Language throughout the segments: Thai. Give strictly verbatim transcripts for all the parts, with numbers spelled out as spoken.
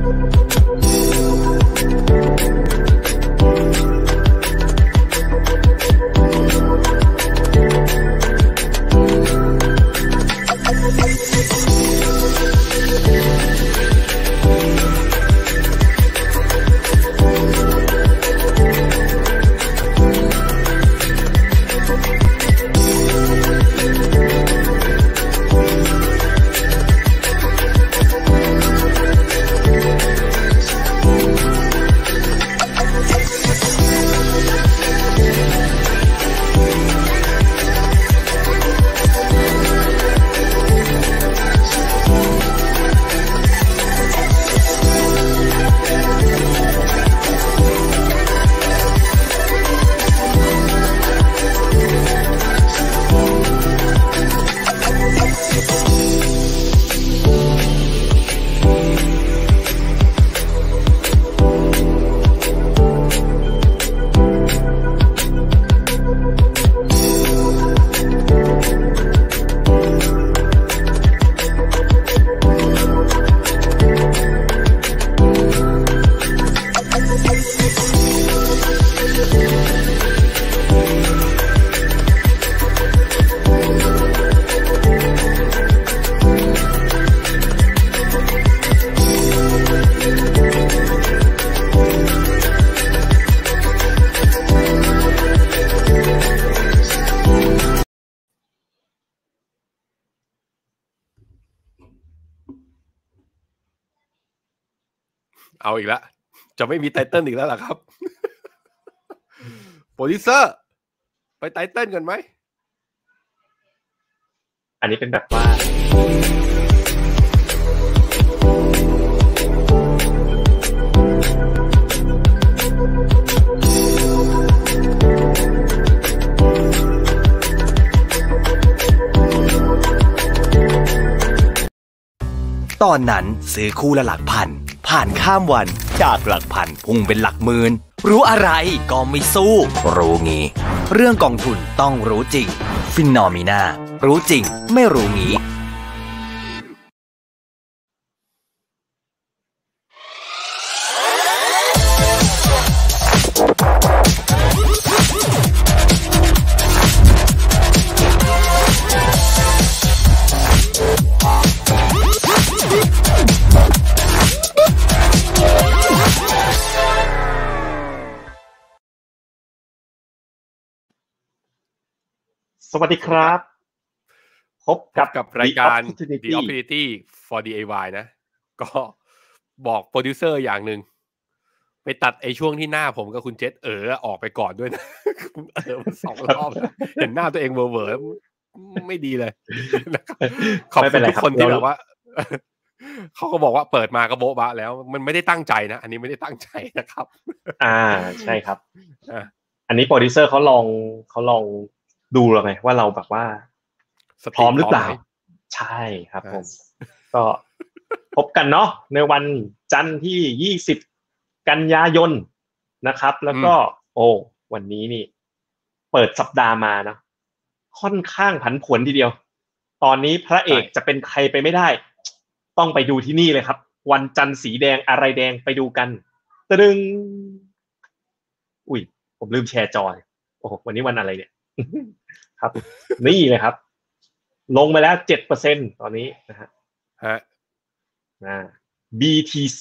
เอาอีกแล้วจะไม่มีไตเติ้ลอีกแล้วล่ะครับโปรดิวเซอร์ไปไตเติ้ลกันไหมอันนี้เป็นแบบว่าตอนนั้นซื้อคู่ละหลักพันผ่านข้ามวันจากหลักพันพุ่งเป็นหลักหมื่นรู้อะไรก็ไม่สู้รู้งี้เรื่องกองทุนต้องรู้จริงฟินนอมิน่ารู้จริงไม่รู้งี้สวัสดีครับพบกับกับรายการ The Opportunity for ดี ไอ วาย นะก็บอกโปรดิวเซอร์อย่างหนึ่งไปตัดไอ้ช่วงที่หน้าผมกับคุณเจษเออออกไปก่อนด้วยนะเออสองรอบเห็นหน้าตัวเองเวอร์ๆไม่ดีเลยขอบคุณทุกคนที่แบบว่าเขาก็บอกว่าเปิดมาก็โบ๊ะบะแล้วมันไม่ได้ตั้งใจนะอันนี้ไม่ได้ตั้งใจนะครับอ่าใช่ครับอันนี้โปรดิวเซอร์เขาลองเขาลองดูเราไงว่าเราแบบว่าพร้อมหรือเปล่าใช่ครับผมก็พบกันเนาะในวันจันทร์ที่ยี่สิบกันยายนนะครับแล้วก็โอ้วันนี้นี่เปิดสัปดาห์มาเนาะค่อนข้างผันผวนทีเดียวตอนนี้พระเอกจะเป็นใครไปไม่ได้ต้องไปดูที่นี่เลยครับวันจันทร์สีแดงอะไรแดงไปดูกันตรึงอุ้ยผมลืมแชร์จอโอ้โหวันนี้วันอะไรเนี่ยครับนี่เลยครับลงมาแล้ว เจ็ดเปอร์เซ็นต์ ตอนนี้นะฮะฮะอ่า บี ที ซี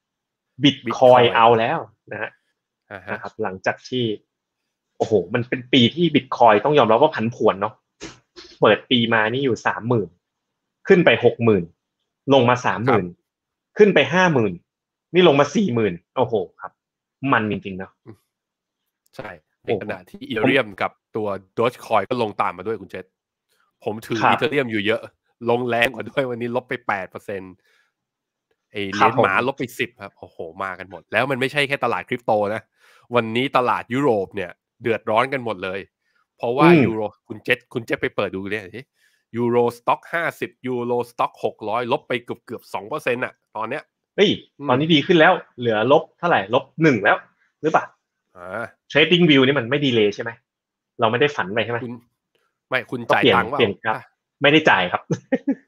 Bitcoin เอาแล้วนะฮะนะครับหลังจากที่โอ้โหมันเป็นปีที่ Bitcoin ต้องยอมรับว่าผันผวนเนาะเปิดปีมานี่อยู่ สามหมื่น ขึ้นไป หกหมื่น ลงมา สามหมื่น ขึ้นไป ห้าหมื่น นี่ลงมา สี่หมื่น โอ้โหครับมันจริงๆเนาะใช่ในขณะที่อีเธเรียมกับตัว Dogecoin ก็ลงตามมาด้วยคุณเจษผมถืออีเธเรียมอยู่เยอะลงแรงกว่าด้วยวันนี้ลบไป แปดเปอร์เซ็นต์ ไอ้เหรียญหมาลบไปสิบครับโอ้โหมากันหมดแล้วมันไม่ใช่แค่ตลาดคริปโตนะวันนี้ตลาดยุโรปเนี่ยเดือดร้อนกันหมดเลยเพราะว่ายูโรคุณเจษคุณเจษไปเปิดดูเนี่ยยูโรสต็อกห้าสิบยูโรสต็อกหกร้อยลบไปเกือบๆ สองเปอร์เซ็นต์ อ่ะตอนเนี้ยเฮ้ยตอนนี้ดีขึ้นแล้วเหลือลบเท่าไหร่ลบหนึ่งแล้วหรือเปล่าอ่า Trading View นี่มันไม่ดีเลย์ใช่ไหมเราไม่ได้ฝันไปใช่ไหมคุณไม่คุณจ่ายตังค์ว่าไม่ได้จ่ายครับ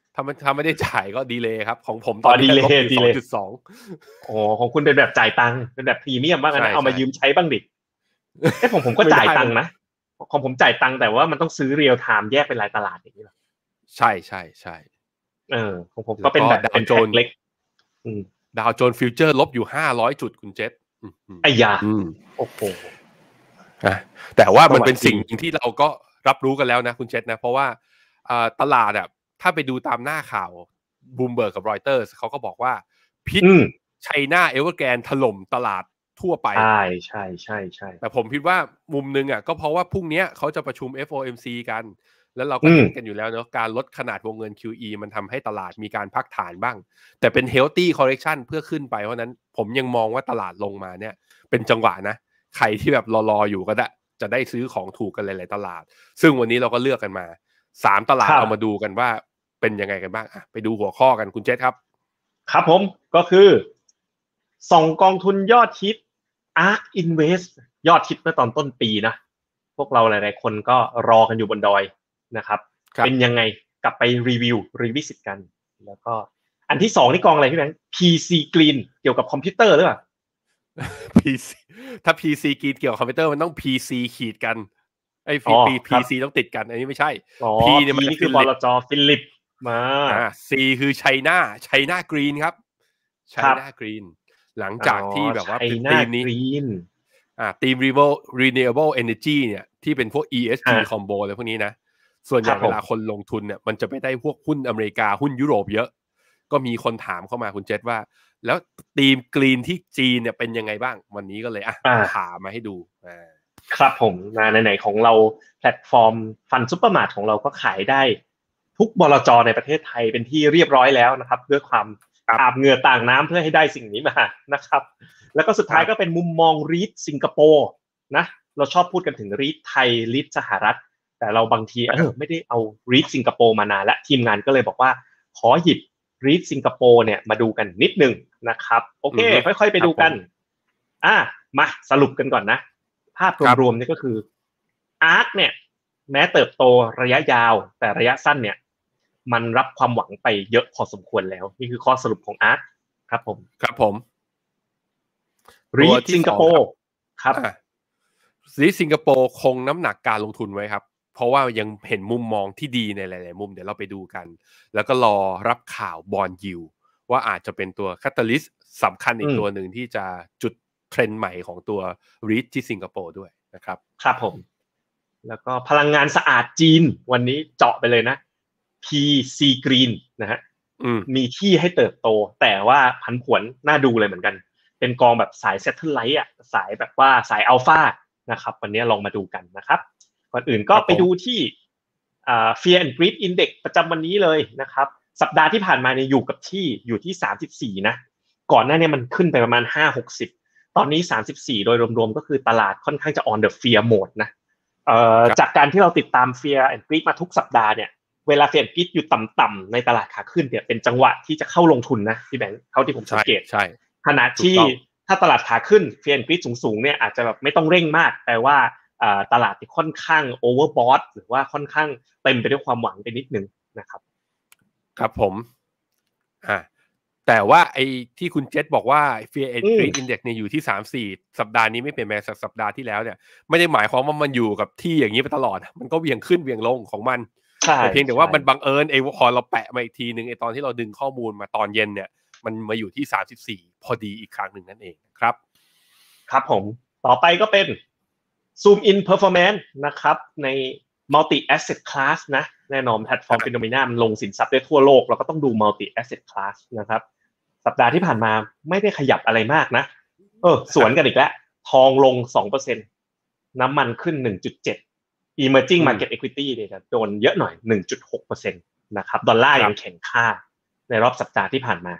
ถ้ามันถ้าไม่ได้จ่ายก็ดีเลย์ครับของผมตอนนี้ลบอยู่ สองจุดสองโอ้ของคุณเป็นแบบจ่ายตังค์เป็นแบบพรีเมียมบ้างนะเอามายืมใช้บ้างดิไอ้ผมผมก็จ่ายตังค์นะของผมจ่ายตังค์แต่ว่ามันต้องซื้อเรียลไทม์แยกเป็นรายตลาดอย่างนี้หรอใช่ใช่ใช่เออของผมก็เป็นแบบเป็นโจนเล็กดาวโจนส์ฟิวเจอร์ลบอยู่ห้าร้อยจุดคุณเจษไอ้ยาโอ้โหแต่ว่ามันเป็นสิ่งที่เราก็รับรู้กันแล้วนะคุณเจษนะเพราะว่าตลาดอ่ะถ้าไปดูตามหน้าข่าวบูมเบิร์กกับรอยเตอร์สเขาก็บอกว่าพิษไชน่าเอเวอร์แกรนด์ถล่มตลาดทั่วไปใช่ใช่ใช่ใช่แต่ผมคิดว่ามุมนึงอ่ะก็เพราะว่าพรุ่งนี้เขาจะประชุม เอฟ โอ เอ็ม ซี กันแล้วเราก็เห็นกันอยู่แล้วเนาะการลดขนาดวงเงิน คิว อี มันทำให้ตลาดมีการพักฐานบ้างแต่เป็น healthy correction เพื่อขึ้นไปเพราะนั้นผมยังมองว่าตลาดลงมาเนี่ยเป็นจังหวะนะใครที่แบบรอๆอยู่ก็ได้จะได้ซื้อของถูกกันหลายๆตลาดซึ่งวันนี้เราก็เลือกกันมาสามตลาดเอามาดูกันว่าเป็นยังไงกันบ้างอ่ะไปดูหัวข้อกันคุณเจษครับครับผมก็คือส่องกองทุนยอดฮิต Ark Invest ยอดฮิตเมื่อตอนต้นปีนะพวกเราหลายๆคนก็รอกันอยู่บนดอยนะครับเป็นยังไงกลับไปรีวิวรีวิสิตกันแล้วก็อันที่สองนี่กองอะไรพี่แบงค์ พี ซี Green เกี่ยวกับคอมพิวเตอร์หรือเปล่าพี ซี ถ้า พี ซี Green เกี่ยวกับคอมพิวเตอร์มันต้อง พี ซี ขีดกันไอ้ พี ซี ต้องติดกันอันนี้ไม่ใช่ P เนี่ยมันคือบลจฟิลิปมาอ่า C คือไชน่าไชน่ากรีนครับไชน่ากรีนหลังจากที่แบบว่าเป็นทีมนี้อ่าทีม renewable energy เนี่ยที่เป็นพวก อี เอส จี combo อะไรพวกนี้นะส่วนใหญ่เวลาคนลงทุนเนี่ยมันจะไปได้พวกหุ้นอเมริกาหุ้นยุโรปเยอะก็มีคนถามเข้ามาคุณเจษว่าแล้วทีมกรีนที่จีนเนี่ยเป็นยังไงบ้างวันนี้ก็เลยอ่ะถามมาให้ดูอ่าครับผมไหนๆของเราแพลตฟอร์มฟันซุปเปอร์มาร์ทของเราก็ขายได้ทุกบลจในประเทศไทยเป็นที่เรียบร้อยแล้วนะครับด้วยความอาบเหงื่อต่างน้ำเพื่อให้ได้สิ่งนี้มานะครับแล้วก็สุดท้ายก็เป็นมุมมองรีทสิงคโปร์นะเราชอบพูดกันถึงรีทไทยรีทสหรัฐแต่เราบางทีเออไม่ได้เอารีทสิงคโปร์มานานและทีมงานก็เลยบอกว่าขอหยิบรีทสิงคโปร์เนี่ยมาดูกันนิดนึงนะครับโอเคค่อยๆไปดูกันอ่ะมาสรุปกันก่อนนะภาพรวมๆนี่ก็คือ Ark เนี่ยแม้เติบโตระยะยาวแต่ระยะสั้นเนี่ยมันรับความหวังไปเยอะพอสมควรแล้วนี่คือข้อสรุปของ Ark ครับผมครับผมรีทสิงคโปร์ครับรีทสิงคโปร์คงน้ำหนักการลงทุนไว้ครับเพราะว่ายังเห็นมุมมองที่ดีในหลายๆมุมเดี๋ยวเราไปดูกันแล้วก็รอรับข่าวบอนด์ยิลด์ว่าอาจจะเป็นตัวแคตาลิสต์สำคัญอีกตัวหนึ่งที่จะจุดเทรนด์ใหม่ของตัวรีทที่สิงคโปร์ด้วยนะครับครับผมแล้วก็พลังงานสะอาดจีนวันนี้เจาะไปเลยนะ พี ซี Green นะฮะมีที่ให้เติบโตแต่ว่าผันผวนน่าดูเลยเหมือนกันเป็นกองแบบสาย Satellite อ่ะสายแบบว่าสายอัลฟานะครับวันนี้ลองมาดูกันนะครับก่อนอื่นก็ไปดูที่อ่า Fear and Greed Index ประจำวันนี้เลยนะครับสัปดาห์ที่ผ่านมาเนี่ยอยู่กับที่อยู่ที่สามสิบสี่นะก่อนหน้านี้มันขึ้นไปประมาณห้า หกสิบตอนนี้สามสิบสี่โดยรวมๆก็คือตลาดค่อนข้างจะ on the fear mode นะเอ่อจากการที่เราติดตาม Fear and Greed มาทุกสัปดาห์เนี่ยเวลา Fear and Greed อยู่ต่ำๆในตลาดขาขึ้นเนี่ยเป็นจังหวะที่จะเข้าลงทุนนะพี่แบงค์เท่าที่ผมสังเกตใช่ขณะที่ถ้าตลาดขาขึ้น Fear and Greed สูงๆเนี่ยอาจจะแบบไม่ต้องเร่งมากแต่ว่าตลาดที่ค่อนข้าง overbought หรือว่าค่อนข้างเต็มไปด้วยความหวังไปนิดนึงนะครับครับผมอ่าแต่ว่าไอ้ที่คุณเจษบอกว่า Fear and Greed Index เนี่ยอยู่ที่สามสิบสี่สัปดาห์นี้ไม่เปลี่ยนแปลงจากสัปดาห์ที่แล้วเนี่ยไม่ได้หมายความว่ามันอยู่กับที่อย่างนี้ไปตลอดมันก็เวียงขึ้นเวียงลงของมันแต่เพียงแต่ว่ามันบังเอิญไอ้พอเราแปะมาอีกทีนึงไอ้ตอนที่เราดึงข้อมูลมาตอนเย็นเนี่ยมันมาอยู่ที่สามสิบสี่พอดีอีกครั้งหนึ่งนั่นเองครับครับผมต่อไปก็เป็น Zoom in performance นะครับใน multi asset class นะแน่นอนแพลตฟอร์ม Phenomena มันลงสินทรัพย์ได้ทั่วโลกเราก็ต้องดู multi asset class นะครับสัปดาห์ที่ผ่านมาไม่ได้ขยับอะไรมากนะเออสวนกันอีกแล้วทองลง สองเปอร์เซ็นต์ น้ำมันขึ้น หนึ่งจุดเจ็ด emerging market equity เนี่ยโดนเยอะหน่อย หนึ่งจุดหกเปอร์เซ็นต์ นะครับดอลลาร์ยังแข็งค่าในรอบสัปดาห์ที่ผ่านมา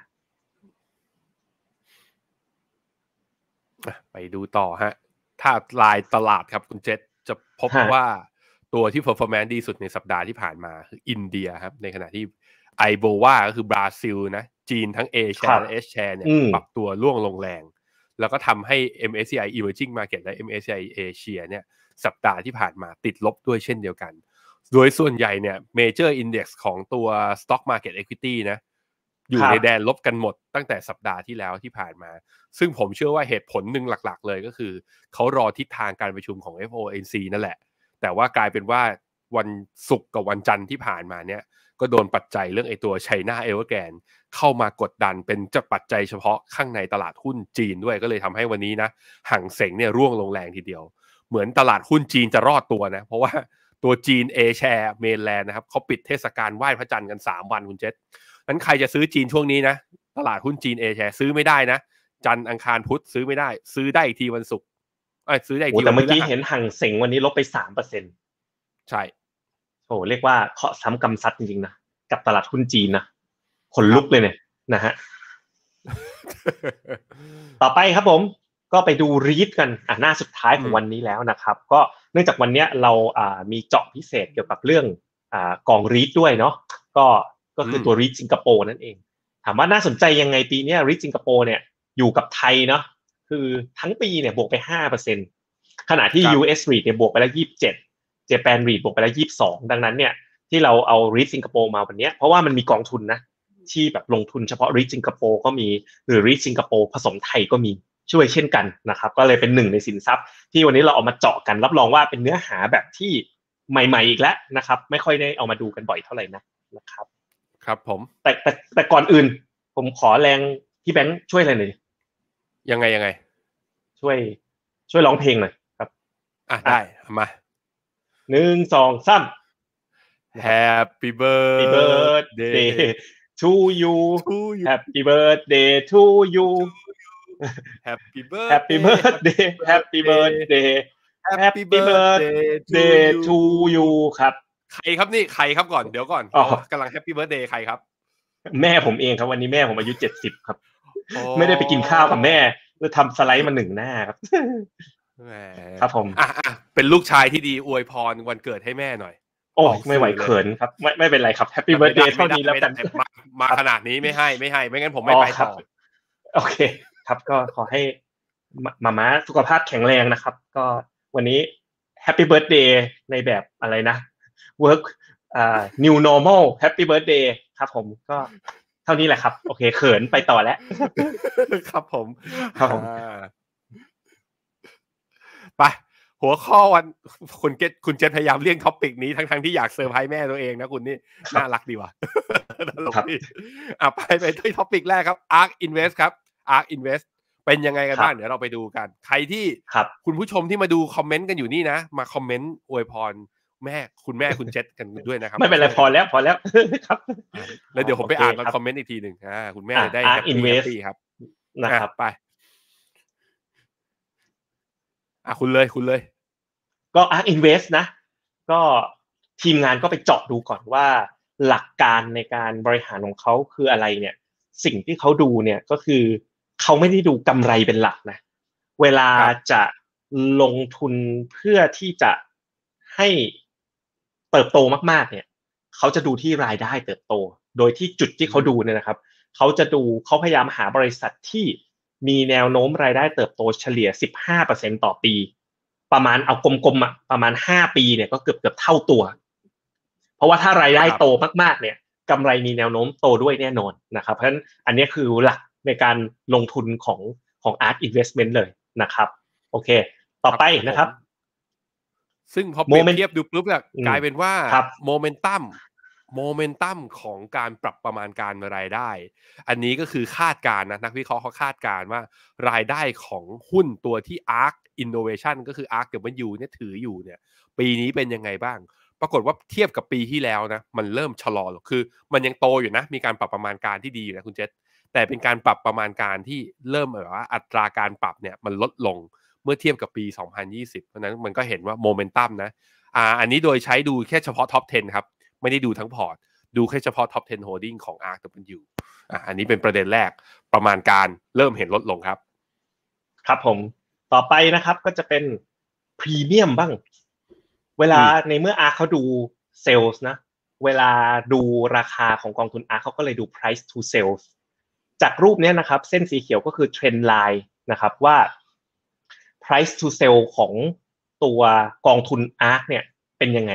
ไปดูต่อฮะถ้าลายตลาดครับคุณเจษจะพบว่าตัวที่ performance ดีสุดในสัปดาห์ที่ผ่านมาคืออินเดียครับในขณะที่ไอโบวาก็คือบราซิลนะจีนทั้ง A share และ S share เนี่ยปรับตัวร่วงลงแรงแล้วก็ทำให้ เอ็ม เอส ซี ไอ Emerging Market และ เอ็ม เอส ซี ไอ Asia เนี่ยสัปดาห์ที่ผ่านมาติดลบด้วยเช่นเดียวกันโดยส่วนใหญ่เนี่ย Major Index ของตัว Stock Market Equity นะอยู่ในแดนลบกันหมดตั้งแต่สัปดาห์ที่แล้วที่ผ่านมาซึ่งผมเชื่อว่าเหตุผลหนึ่งหลักๆเลยก็คือเขารอทิศทางการประชุมของ เอฟ โอ เอ็ม ซี นั่นแหละแต่ว่ากลายเป็นว่าวันศุกร์กับวันจันทร์ที่ผ่านมาเนี่ยก็โดนปัจจัยเรื่องไอ้ตัว China Evergrande เข้ามากดดันเป็นจะปัจจัยเฉพาะข้างในตลาดหุ้นจีนด้วยก็เลยทำให้วันนี้นะหังเส็งเนี่ยร่วงลงแรงทีเดียวเหมือนตลาดหุ้นจีนจะรอดตัวนะเพราะว่าตัวจีน A share mainland นะครับเขาปิดเทศกาลไหว้พระจันทร์กันสามวันคุณเจษนั้นใครจะซื้อจีนช่วงนี้นะตลาดหุ้นจีน A share ซื้อไม่ได้นะจันทร์อังคารพุธซื้อไม่ได้ซื้อได้อีกทีวันศุกร์เอ้ยซื้อได้อีกทีแต่เมื่อกี้เห็นหังเส็งวันนี้ลบไป สามเปอร์เซ็นต์ใช่โอ้เรียกว่าเคาะซ้ำกำซัดจริงๆนะกับตลาดหุ้นจีนนะขนลุกเลยเนี่ยนะฮะ ต่อไปครับผมก็ไปดูรีทกันอ่ะหน้าสุดท้ายของวันนี้แล้วนะครับก็เนื่องจากวันนี้เราอ่ามีเจาะพิเศษเกี่ยวกับเรื่องอ่ากองรีทด้วยเนาะก็ก็คือตัวรีทสิงคโปร์นั่นเองถามว่าน่าสนใจยังไงปีนี้รีทสิงคโปร์เนี่ยอยู่กับไทยเนาะคือทั้งปีเนี่ยบวกไป ห้าเปอร์เซ็นต์ ขณะที่ ยู เอส REIT เนี่ยบวกไปแล้วยี่สิบเจ็ด Japan REIT บวกไปแล้วยี่สิบสองดังนั้นเนี่ยที่เราเอา รีท สิงคโปร์มาวันนี้เพราะว่ามันมีกองทุนนะที่แบบลงทุนเฉพาะ รีท สิงคโปร์ก็มีหรือ รีท สิงคโปร์ผสมไทยก็มีช่วยเช่นกันนะครับก็เลยเป็นหนึ่งในสินทรัพย์ที่วันนี้เราเอามาเจาะกันรับรองว่าเป็นเนื้อหาแบบที่ใหม่ๆอีกแล้วนะครับไม่ค่อยได้เอามาดูกันบ่อยเท่าไหร่นะนะครับครับผมแต่แต่แต่ก่อนอื่นผมขอแรงพี่แบงค์ช่วยอะไรหน่อยยังไงยังไงช่วยช่วยร้องเพลงหน่อยครับอ่ะได้มาหนึ่ง สอง สาม Happy birthday to you Happy birthday to you Happy birthday Happy birthday Happy birthday Happy birthday to you ครับใครครับนี่ใครครับก่อนเดี๋ยวก่อนกำลัง Happy birthday ใครครับแม่ผมเองครับวันนี้แม่ผมอายุเจ็ดสิบครับไม่ได้ไปกินข้าวกับแม่เลยทำสไลด์มาหนึ่งหน้าครับครับผมอ่ะๆเป็นลูกชายที่ดีอวยพรวันเกิดให้แม่หน่อยโอ้ไม่ไหวเขินครับไม่ไม่เป็นไรครับ Happy birthday เท่านี้แล้วกันมาขนาดนี้ไม่ให้ไม่ให้ไม่งั้นผมไม่ไปต่อโอเคครับก็ขอให้มาม่าสุขภาพแข็งแรงนะครับก็วันนี้ Happy birthday ในแบบอะไรนะ work อ่า new normal Happy birthday ครับผมก็เท่านี้แหละครับโอเคเขินไปต่อแล้วครับผมครับผมไปหัวข้อวันคุณเจษคุณเจษพยายามเลี่ยงท็อปิกนี้ทั้งๆที่อยากเซอร์ไพรส์แม่ตัวเองนะคุณนี่น่ารักดีว่ะครับอ่ะไปไปที่ท็อปิกแรกครับ Ark Invest ครับ Ark Invest เป็นยังไงกันบ้างเดี๋ยวเราไปดูกันใครที่คุณผู้ชมที่มาดูคอมเมนต์กันอยู่นี่นะมาคอมเมนต์อวยพรแม่คุณแม่คุณเจษกันด้วยนะครับไม่เป็นไรพอแล้วพอแล้วครับแล้วเดี๋ยวผมไปอ่านคอมเมนต์อีกทีนึงอ่าคุณแม่ได้ Ark Invest ครับนะครับไปอ่ะคุณเลยคุณเลยก็ Ark Invest นะก็ทีมงานก็ไปเจาะดูก่อนว่าหลักการในการบริหารของเขาคืออะไรเนี่ยสิ่งที่เขาดูเนี่ยก็คือเขาไม่ได้ดูกำไรเป็นหลักนะเวลาจะลงทุนเพื่อที่จะให้เติบโตมากๆเนี่ยเขาจะดูที่รายได้เติบโตโดยที่จุดที่เขาดูเนี่ยนะครับเขาจะดูเขาพยายามหาบริษัทที่มีแนวโน้มรายได้เติบโตเฉลี่ย สิบห้าเปอร์เซ็นต์ ต่อปีประมาณเอากลมๆอ่ะประมาณห้าปีเนี่ยก็เกือบๆเท่าตัวเพราะว่าถ้ารายได้โตมากๆเนี่ยกำไรมีแนวโน้มโตด้วยแน่นอนนะครับเพราะฉะนั้นอันนี้คือหลักในการลงทุนของของ Ark Investment เลยนะครับโอเคต่อไปนะครับซึ่งพอเปรียบเทียบดูปุ๊บเนี่ยกลายเป็นว่าโมเมนตัมโมเมนตัมของการปรับประมาณการรายได้อันนี้ก็คือคาดการณ์นะนักวิเคราะห์เขาคาดการณ์ว่ารายได้ของหุ้นตัวที่ Ark Innovation ก็คือ Ark กับมันยูเนี่ยถืออยู่เนี่ยปีนี้เป็นยังไงบ้างปรากฏว่าเทียบกับปีที่แล้วนะมันเริ่มชะลอลงคือมันยังโตอยู่นะมีการปรับประมาณการที่ดีอยู่นะคุณเจษแต่เป็นการปรับประมาณการที่เริ่มแบบว่าอัตราการปรับเนี่ยมันลดลงเมื่อเทียบกับปีสองพันยี่สิบเพราะนั้นมันก็เห็นว่าโมเมนตัมนะอ่าอันนี้โดยใช้ดูแค่เฉพาะท็อปสิบครับไม่ได้ดูทั้งพอร์ตดูแค่เฉพาะท็อปสิบ holding ของ Ark กับมันยูอ่าอันนี้เป็นประเด็นแรกประมาณการเริ่มเห็นลดลงครับครับผมต่อไปนะครับก็จะเป็นพรีเมียมบ้างเวลาในเมื่อ Ark เขาดูเซลส์นะเวลาดูราคาของกองทุน Ark เขาก็เลยดู price to sales จากรูปนี้นะครับเส้นสีเขียวก็คือ trend line นะครับว่า price to sell ของตัวกองทุน Ark เนี่ยเป็นยังไง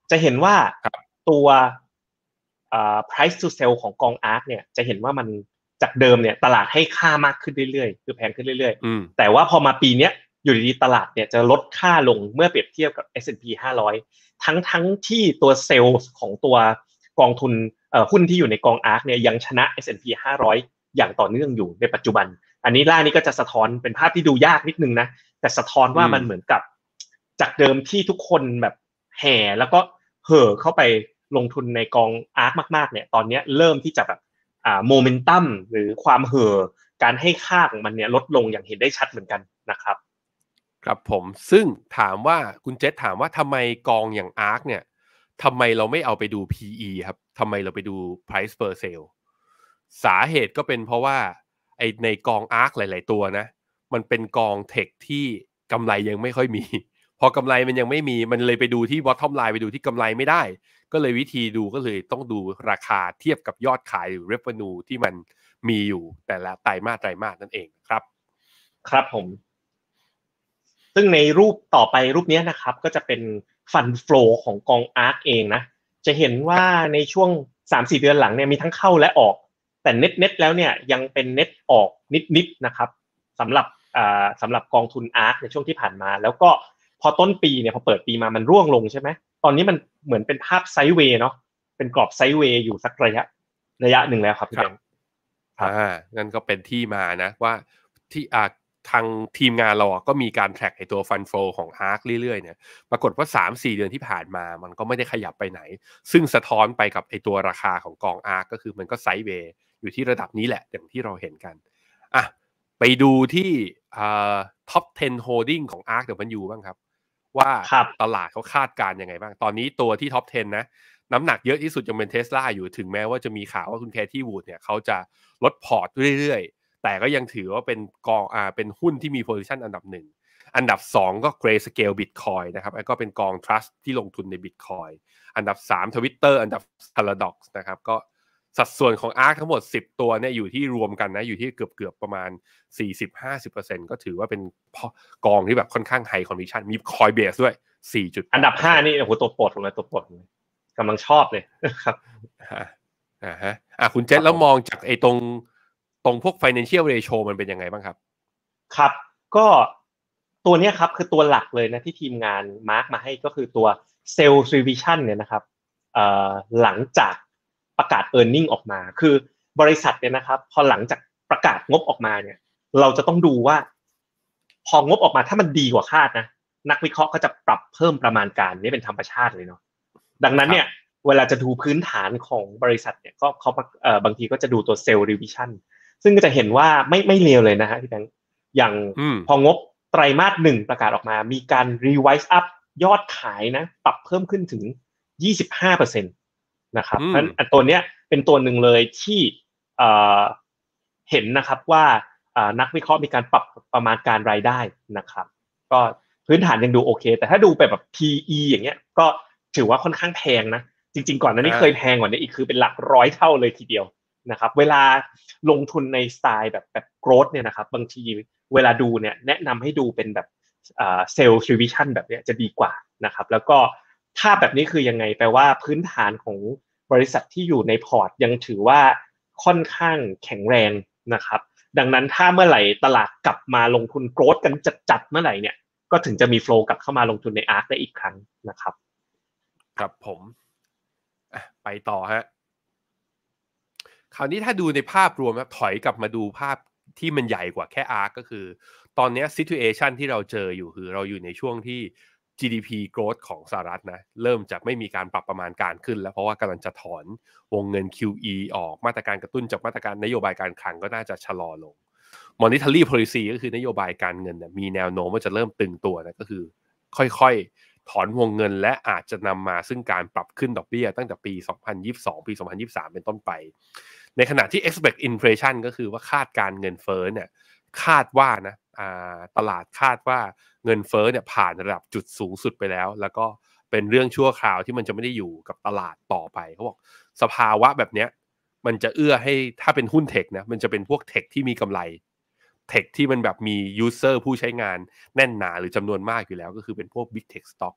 จะเห็นว่าตัวอ่า price to sell ของกอง อาร์ค เนี่ยจะเห็นว่ามันจากเดิมเนี่ยตลาดให้ค่ามากขึ้นเรื่อยๆคือแพงขึ้นเรื่อยๆแต่ว่าพอมาปีเนี้ยอยู่ดีๆตลาดเนี่ยจะลดค่าลงเมื่อเปรียบเทียบกับ เอส แอนด์ พี ห้าร้อยทั้งทั้งที่ตัวเซลล์ของตัวกองทุนเอ่อหุ้นที่อยู่ในกอง อาร์ค เนี่ยยังชนะ เอส แอนด์ พี ห้าร้อยอย่างต่อเนื่องอยู่ในปัจจุบันอันนี้ล่างนี้ก็จะสะท้อนเป็นภาพที่ดูยากนิดนึงนะแต่สะท้อนว่ามันเหมือนกับจากเดิมที่ทุกคนแบบแห่แล้วก็เห่อเข้าไปลงทุนในกอง อาร์ค มากๆเนี่ยตอนนี้เริ่มที่จะแบบอ่าโมเมนตัมหรือความเห่อการให้ค่าของมันเนี่ยลดลงอย่างเห็นได้ชัดเหมือนกันนะครับครับผมซึ่งถามว่าคุณเจษถามว่าทำไมกองอย่าง อาร์ค เนี่ยทำไมเราไม่เอาไปดู พี อี ครับทำไมเราไปดู Price per sale สาเหตุก็เป็นเพราะว่าไอในกอง อาร์ค หลายๆตัวนะมันเป็นกองเทคที่กำไรยังไม่ค่อยมีพอกำไรมันยังไม่มีมันเลยไปดูที่ bottom line ไปดูที่กำไรไม่ได้ก็เลยวิธีดูก็เลยต้องดูราคาเทียบกับยอดขายหรือ revenue ที่มันมีอยู่แต่ละไตรมาสไตรมาสนั่นเองครับครับผมซึ่งในรูปต่อไปรูปนี้นะครับก็จะเป็นฟันโฟลของกอง อาร์ค เองนะจะเห็นว่าในช่วง สามถึงสี่ เดือนหลังเนี่ยมีทั้งเข้าและออกแต่เน็ตเน็ตแล้วเนี่ยยังเป็นเน็ตออกนิดๆนะครับสำหรับอ่าสำหรับกองทุน อาร์ค ในช่วงที่ผ่านมาแล้วก็พอต้นปีเนี่ยพอเปิดปีมามันร่วงลงใช่ไหมตอนนี้มันเหมือนเป็นภาพไซด์เวย์เนาะเป็นกรอบไซด์เวย์อยู่สักระยะระยะหนึ่งแล้วครับพี่แบงค์อ่านั่นก็เป็นที่มานะว่าที่อ่าทางทีมงานเราก็มีการแทร็กไอตัวฟันโฟของ อาร์ค เรื่อยๆเนี่ยปรากฏว่า สามถึงสี่ เดือนที่ผ่านมามันก็ไม่ได้ขยับไปไหนซึ่งสะท้อนไปกับไอตัวราคาของกอง อาร์ค ก็คือมันก็ไซด์เวย์อยู่ที่ระดับนี้แหละอย่างที่เราเห็นกันอ่ะไปดูที่อ่า ท็อป สิบ holding ของ อาร์ค ดับเบิลยู บ้างครับว่าตลาดเขาคาดการณ์ยังไงบ้างตอนนี้ตัวที่ ท็อป สิบ นะน้ำหนักเยอะที่สุดยังเป็น Tesla อยู่ถึงแม้ว่าจะมีข่าวว่าคุณแคที่วูดเนี่ยเขาจะลดพอร์ตเรื่อยๆแต่ก็ยังถือว่าเป็นกองอ่าเป็นหุ้นที่มี position อันดับหนึ่งอันดับสองก็ Grayscale Bitcoin นะครับแล้วก็เป็นกอง trust ที่ลงทุนใน Bitcoin อันดับสาม Twitter อันดับ Paradox นะครับก็สัดส่วนของ อาร์ค ทั้งหมดสิบตัวเนี่ยอยู่ที่รวมกันนะอยู่ที่เกือบๆประมาณ สี่สิบถึงห้าสิบเปอร์เซ็นต์ ก็ถือว่าเป็นกองที่แบบค่อนข้าง high conviction มี Coinbase ด้วย สี่จุดอันดับห้านี่โอ้โหตัวโปรดผมเลยตัวโปรดเลยกำลังชอบเลยครับอ่าฮะอ่ะคุณเจษแล้วมองจากไอ้ตรงตรงพวก financial ratio มันเป็นยังไงบ้างครับครับก็ตัวนี้ครับคือตัวหลักเลยนะที่ทีมงานมาร์กมาให้ก็คือตัว sales revision เนี่ยนะครับเอ่อหลังจากประกาศ earning ออกมาคือบริษัทเนี่ยนะครับพอหลังจากประกาศงบออกมาเนี่ยเราจะต้องดูว่าพองบออกมาถ้ามันดีกว่าคาดนะนักวิเคราะห์ก็จะปรับเพิ่มประมาณการนี่เป็นธรรมชาติเลยเนาะดังนั้นเนี่ยเวลาจะดูพื้นฐานของบริษัทเนี่ยก็เขาเอ่อบางทีก็จะดูตัว sales revision ซึ่งก็จะเห็นว่าไม่ไม่เลวเลยนะฮะพี่แบงค์อย่างพองบไตรมาสหนึ่งประกาศออกมามีการ revise up ยอดขายนะปรับเพิ่มขึ้นถึง ยี่สิบห้าเปอร์เซ็นต์ นะครับเพราะฉะนั้นตัวเนี้ยเป็นตัวหนึ่งเลยที่เอ่อเห็นนะครับว่านักวิเคราะห์มีการปรับประมาณการรายได้นะครับก็พื้นฐานยังดูโอเคแต่ถ้าดูแบบแบบ พี อี อย่างเงี้ยก็ถือว่าค่อนข้างแพงนะจริงๆก่อนหน้านี้เคยแพงกว่านี้อีกคือเป็นหลักร้อยเท่าเลยทีเดียวนะครับเวลาลงทุนในสไตล์แบบแบบ growth เนี่ยนะครับบางทีเวลาดูเนี่ยแนะนำให้ดูเป็นแบบเอ่อ sales revision แบบเนี้ยจะดีกว่านะครับแล้วก็ภาพแบบนี้คือยังไงแปลว่าพื้นฐานของบริษัทที่อยู่ในพอร์ตยังถือว่าค่อนข้างแข็งแรงนะครับดังนั้นถ้าเมื่อไหร่ตลาดกลับมาลงทุน growth กันจัดๆเมื่อไหร่เนี่ยก็ถึงจะมี flow กลับเข้ามาลงทุนใน อาร์ค ได้อีกครั้งนะครับครับผมไปต่อฮะคราวนี้ถ้าดูในภาพรวมนะถอยกลับมาดูภาพที่มันใหญ่กว่าแค่ อาร์ค ก็คือตอนนี้ situation ที่เราเจออยู่คือเราอยู่ในช่วงที่ จี ดี พี growth ของสหรัฐนะเริ่มจะไม่มีการปรับประมาณการขึ้นแล้วเพราะว่ากำลังจะถอนวงเงิน คิว อี ออกมาตรการกระตุ้นจากมาตรการนโยบายการคลังก็น่าจะชะลอลง monetary policy ก็คือนโยบายการเงินมีแนวโน้มว่าจะเริ่มตึงตัวนะก็คือค่อยๆถอนวงเงินและอาจจะนำมาซึ่งการปรับขึ้นดอกเบี้ยตั้งแต่ปีสองพันยี่สิบสองปีสองพันยี่สิบสามเป็นต้นไปในขณะที่ expect inflation ก็คือว่าคาดการเงินเฟ้อเนี่ยคาดว่านะตลาดคาดว่าเงินเฟ้อเนี่ยผ่านระดับจุดสูงสุดไปแล้วแล้วก็เป็นเรื่องชั่วคราวที่มันจะไม่ได้อยู่กับตลาดต่อไปเขาบอกสภาวะแบบเนี้ยมันจะเอื้อให้ถ้าเป็นหุ้นเทคนะมันจะเป็นพวกเทคที่มีกำไรเทคที่มันแบบมี user ผู้ใช้งานแน่นหนาหรือจำนวนมากอยู่แล้วก็คือเป็นพวก big tech stock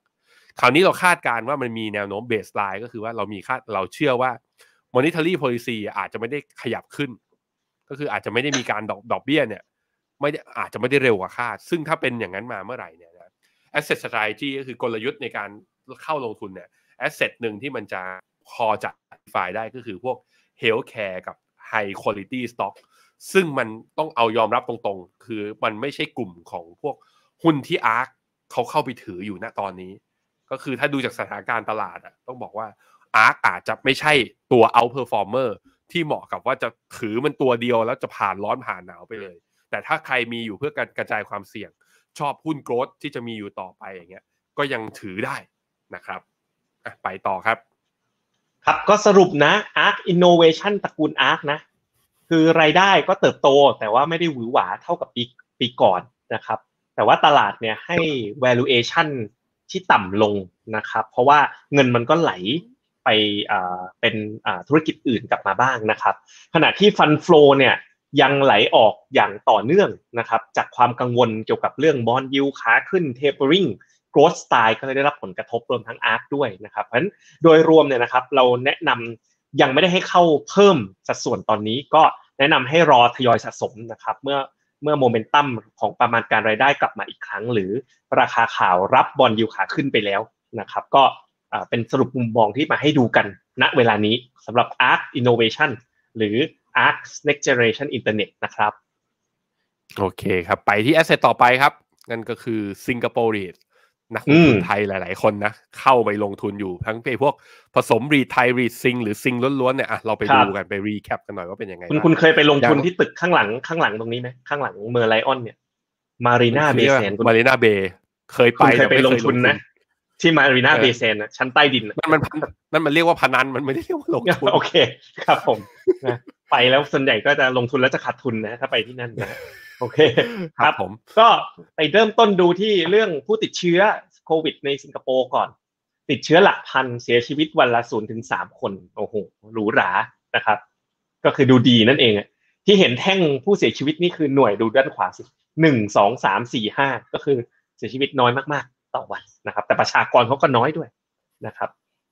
คราวนี้เราคาดการณ์ว่ามันมีแนวโน้มเบสไลน์ก็คือว่าเรามีคาดเราเชื่อว่า monetary policy อาจจะไม่ได้ขยับขึ้นก็คืออาจจะไม่ได้มีการดอกดอกเบี้ยเนี่ยไม่ได้อาจจะไม่ได้เร็วกว่าคาดซึ่งถ้าเป็นอย่างนั้นมาเมื่อไหร่เนี่ยนะ asset strategy ก็คือกลยุทธ์ในการเข้าลงทุนเนี่ย asset หนึ่งที่มันจะพอจะ identify ได้ก็คือพวก healthcare กับ high quality stock ซึ่งมันต้องเอายอมรับตรงๆคือมันไม่ใช่กลุ่มของพวกหุ้นที่ อาร์ ซี เขาเข้าไปถืออยู่ณตอนนี้ก็คือถ้าดูจากสถานการณ์ตลาดอ่ะต้องบอกว่า อาร์ ซี อาจจะไม่ใช่ตัว outperformer ที่เหมาะกับว่าจะถือมันตัวเดียวแล้วจะผ่านร้อนผ่านหนาวไปเลยแต่ถ้าใครมีอยู่เพื่อการกระจายความเสี่ยงชอบหุ้นโกรทที่จะมีอยู่ต่อไปอย่างเงี้ยก็ยังถือได้นะครับอ่ะไปต่อครับครับก็สรุปนะ อาร์ ซี Innovation ตระกูล อาร์ ซี นะคือรายได้ก็เติบโตแต่ว่าไม่ได้หวือหวาเท่ากับปีปีก่อนนะครับแต่ว่าตลาดเนี่ยให้ valuation ที่ต่ำลงนะครับเพราะว่าเงินมันก็ไหลไปอ่าเป็นอ่าธุรกิจอื่นกลับมาบ้างนะครับขณะที่ Fund Flow เนี่ยยังไหลออกอย่างต่อเนื่องนะครับจากความกังวลเกี่ยวกับเรื่อง Bond Yield ขาขึ้น Tapering growth style ก็เลยได้รับผลกระทบรวมทั้ง อาร์ ซี ด้วยนะครับเพราะฉะนั้นโดยรวมเนี่ยนะครับเราแนะนำยังไม่ได้ให้เข้าเพิ่มสัดส่วนตอนนี้ก็แนะนำให้รอทยอยสะสมนะครับเมื่อเมื่อโมเมนตัมของประมาณการรายได้กลับมาอีกครั้งหรือราคาข่าวรับบอนด์ยิลด์ขาขึ้นไปแล้วนะครับก็เป็นสรุปมุมมองที่มาให้ดูกันณเวลานี้สำหรับ อาร์ ซี Innovation หรือ อาร์ ซี Next Generation Internet นะครับโอเคครับไปที่ asset ต่อไปครับนั่นก็คือ Singapore REIT นักลงทุนไทยหลายๆคนนะเข้าไปลงทุนอยู่ทั้งไปพวกผสม REIT ไทย REIT ซิงหรือซิงล้วนๆเนี่ยอ่ะเราไปดูกันไปรีแคปกันหน่อยว่าเป็นยังไงคุณคุณเคยไปลงทุนที่ตึกข้างหลังข้างหลังตรงนี้ไหมข้างหลังเมอร์ไลออนเนี่ยมารีนาเบย์แซนมารีนาเบย์เคยไปเคยไปลงทุนนะที่มารีนาเบย์แซนนะชั้นใต้ดินมันมันนั่นมันเรียกว่าพนันมันไม่ได้เรียกว่าลงทุนโอเคครับผมไปแล้วส่วนใหญ่ก็จะลงทุนแล้วจะขาดทุนนะถ้าไปที่นั่นนะโอเคครับผมก็ไปเริ่มต้นดูที่เรื่องผู้ติดเชื้อโควิดในสิงคโปร์ก่อนติดเชื้อหลักพันเสียชีวิตวันละ ศูนย์ถึงสาม คนโอ้โหหรูหรานะครับก็คือดูดีนั่นเองที่เห็นแท่งผู้เสียชีวิตนี่คือหน่วยดูด้านขวาสิหนึ่ง สอง สาม สี่ ห้าก็คือเสียชีวิตน้อยมากๆต่อวันนะครับแต่ประชากรเขาก็น้อยด้วยนะครับ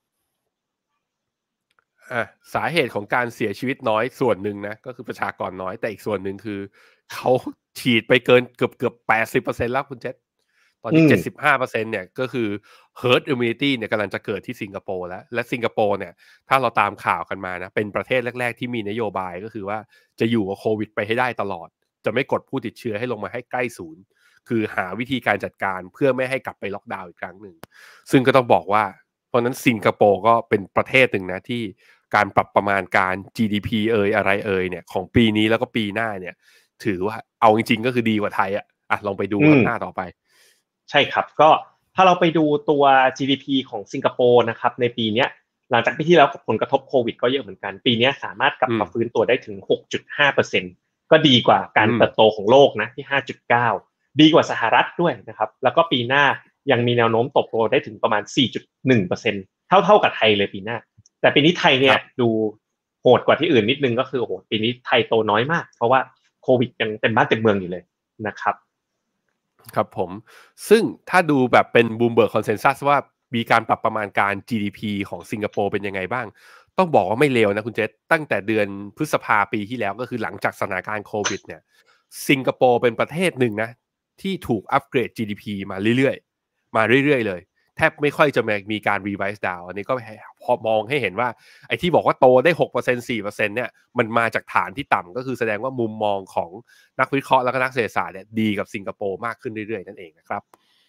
อ่ะสาเหตุของการเสียชีวิตน้อยส่วนหนึ่งนะก็คือประชากรน้อยแต่อีกส่วนหนึ่งคือเขาฉีดไปเกินเกือบเกือบ แปดสิบเปอร์เซ็นต์ แล้วคุณเจษตอนนี้ เจ็ดสิบห้าเปอร์เซ็นต์ เนี่ยก็คือ herd immunity เนี่ยกำลังจะเกิดที่สิงคโปร์แล้วและสิงคโปร์เนี่ยถ้าเราตามข่าวกันมานะเป็นประเทศแรกๆที่มีนโยบายก็คือว่าจะอยู่กับโควิดไปให้ได้ตลอดจะไม่กดผู้ติดเชื้อให้ลงมาให้ใกล้ศูนย์คือหาวิธีการจัดการเพื่อไม่ให้กลับไปล็อกดาวน์อีกครั้งหนึ่งซึ่งก็ต้องบอกว่าเพราะนั้นสิงคโปร์ก็เป็นประเทศหนึ่งนะที่การปรับประมาณการ จี ดี พี เอ่ยอะไรเอ่ยเนี่ยของปีนี้แล้วก็ปีหน้าเนี่ยถือว่าเอาจริงๆก็คือดีกว่าไทยอ่ะอ่ะลองไปดูหน้าต่อไปใช่ครับก็ถ้าเราไปดูตัว จี ดี พี ของสิงคโปร์นะครับในปีนี้หลังจากปีที่แล้วผลกระทบโควิดก็เยอะเหมือนกันปีนี้สามารถกลับมาฟื้นตัวได้ถึง หกจุดห้าเปอร์เซ็นต์ ก็ดีกว่าการเติบโตของโลกนะที่ ห้าจุดเก้า ดีกว่าสหรัฐด้วยนะครับแล้วก็ปีหน้ายังมีแนวโน้มเติบโตได้ถึงประมาณ สี่จุดหนึ่งเปอร์เซ็นต์ เท่าเท่ากับไทยเลยปีหน้าแต่ปีนี้ไทยเนี่ยดูโหดกว่าที่อื่นนิดนึงก็คือโอ้โหปีนี้ไทยโตน้อยมากเพราะว่าโควิดยังเต็มบ้านเต็มเมืองอยู่เลยนะครับครับผมซึ่งถ้าดูแบบเป็น Bloomberg Consensus ว่ามีการปรับประมาณการ จี ดี พี ของสิงคโปร์เป็นยังไงบ้างต้องบอกว่าไม่เลวนะคุณเจษตั้งแต่เดือนพฤษภาปีที่แล้วก็คือหลังจากสถานการณ์โควิดเนี่ยสิงคโปร์เป็นประเทศหนึ่งนะที่ถูกอัปเกรด จี ดี พี มาเรื่อยๆมาเรื่อยๆเลยแทบไม่ค่อยจะมีการ revise down อันนี้ก็พอมองให้เห็นว่าไอ้ที่บอกว่าโตได้ หกเปอร์เซ็นต์ สี่เปอร์เซ็นต์ เนี่ยมันมาจากฐานที่ต่ำก็คือแสดงว่ามุมมองของนักวิเคราะห์และก็นักเศรษฐศาสตร์เนี่ยดีกับสิงคโปร์มากขึ้นเรื่อยๆนั่นเองนะครับ